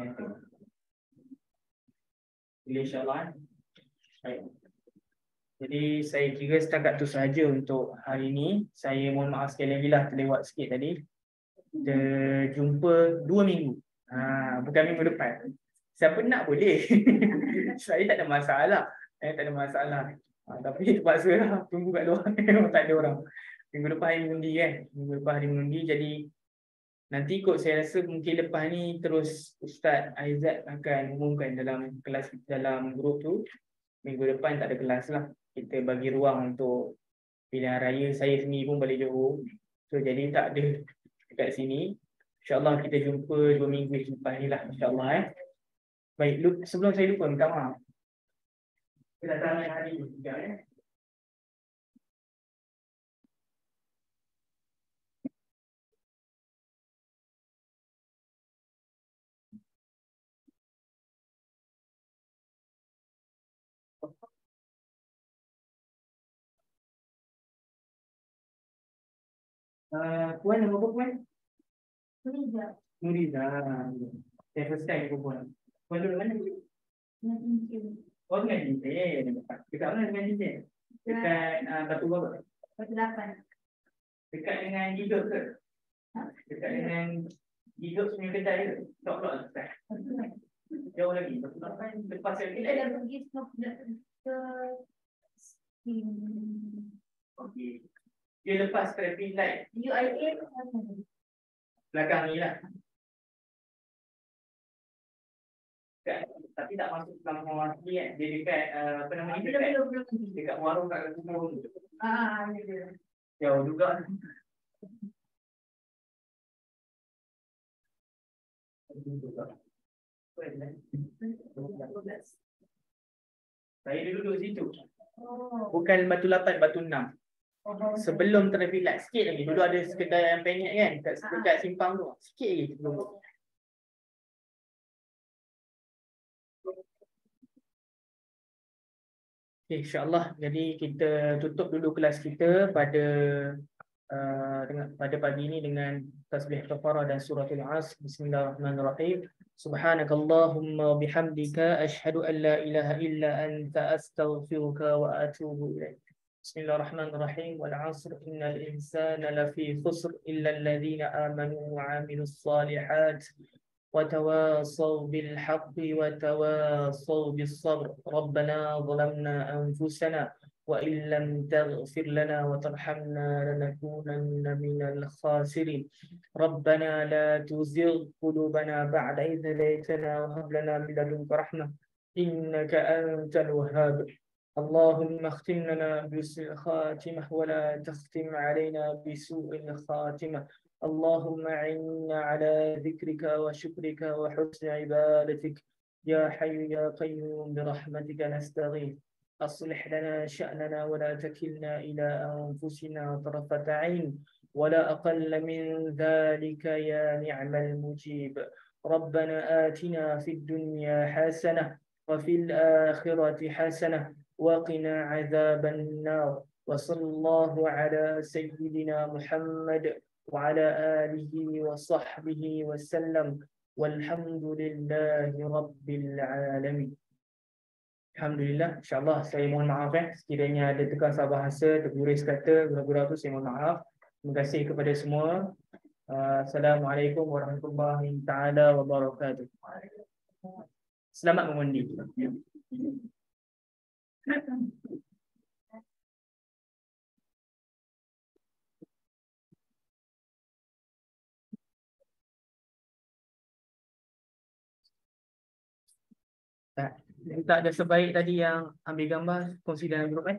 insya-Allah. Baik. Jadi saya kira setakat tu sahaja untuk hari ini. Saya mohon maaf sekali lagi lah terlewat sikit tadi. Kita jumpa 2 minggu. Bukan minggu depan. Siapa nak boleh. Saya tak ada masalah. Tapi terpaksa lah tunggu kat luar. Tak ada orang. Minggu depan hari mengundi kan. Minggu depan hari mengundi. Jadi nanti kot saya rasa mungkin lepas ni terus Ustaz Aizat akan umumkan dalam kelas, dalam grup tu. Minggu depan tak ada kelas lah. Kita bagi ruang untuk pilihan raya. Saya sendiri pun balik Johor. So jadi tak ada dekat sini. InsyaAllah kita jumpa 2 minggu lepas ni lah. InsyaAllah Baik, sebelum saya lupa minta maaf. Kedatangan hari ini juga Puan nama apa Puan? Nuriza. Saya first time ke Puan. Puan duduk mana? Oh dengan cincin. Dekat mana dengan cincin? Dekat Batu Babat? Batu 8. Dekat dengan hidup ke? Dekat dengan hidup punya kedai ke? Tok-tok tak? Jauh lagi. Batu 8 lepas saya kedai. Dah pergi ke okey. Dia lepas traffic light. UIA belakang ni lah. Tapi tak masuk dalam rumah ni kan. Dia dekat apa nama ni? Dekat warung kat kubur tu. Jauh juga. Saya duduk situ. Bukan batu 8, batu 6. Sebelum traffic light sikit lagi. Dulu ada kedai yang penyek kan dekat simpang tu. Sikit lagi sebelum tu. Okay, InsyaAllah. Jadi kita tutup dulu kelas kita pada pada pagi ini dengan tasbih kafarah dan suratul Asr. Bismillahirrahmanirrahim. Subhanakallahumma bihamdika asyhadu an la ilaha illa anta astaghfiruka wa atubu ilaik. Bismillahirrahmanirrahim. Wal 'asr innal insana lafi khusr illa alladhina amanu wa 'amilus solihat وتواصوا بالحق وتواصوا بالصبر ربنا ظلمنا أنفسنا وإن لم تغفر لنا وترحمنا لنكونن من الخاسرين ربنا لا تزغ قلوبنا بعد إذ هديتنا وهب لنا من لدنك رحمة إنك أنت الوهاب اللهم اختم لنا بحسن الخاتمة ولا تختم علينا بسوء الخاتمة اللهم أعنا على ذكرك وشكرك وحسن عبادتك يا حي يا قيوم برحمتك نستغيث أصلح لنا شأننا ولا تكلنا إلى أنفسنا طرفة عين ولا أقل من ذلك يا نعم المجيب ربنا آتنا في الدنيا حسنة وفي الآخرة حسنة وقنا عذاب النار وصلى الله على سيدنا محمد وعلى آله وصحبه وسلم والحمد لله رب العالمين. Alhamdulillah, insyaAllah saya mohon maaf sekiranya ada terkasar bahasa, terguris kata, gurau-gurau tu saya mohon maaf. Terima kasih kepada semua. Assalamualaikum warahmatullahi taala wabarakatuh. Selamat mengundi. Tak ada sebaik tadi yang ambil gambar kongsi dalam grup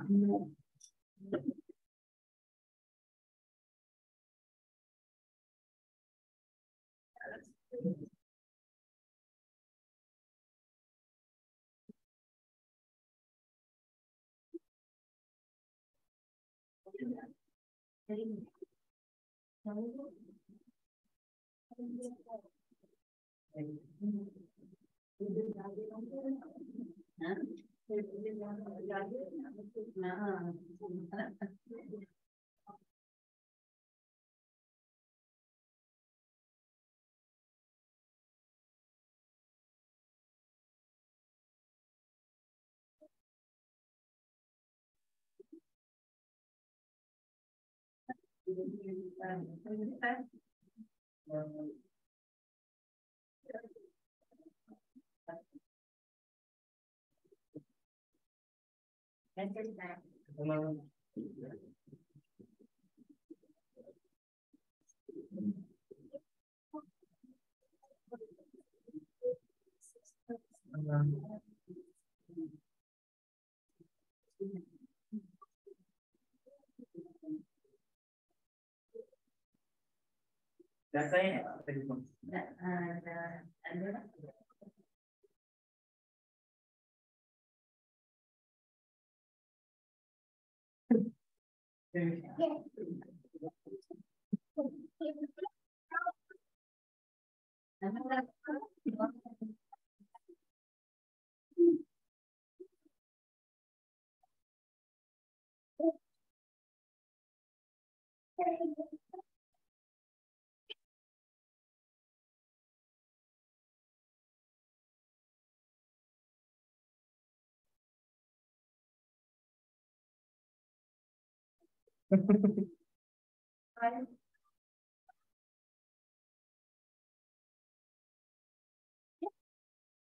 Dah saya telefon.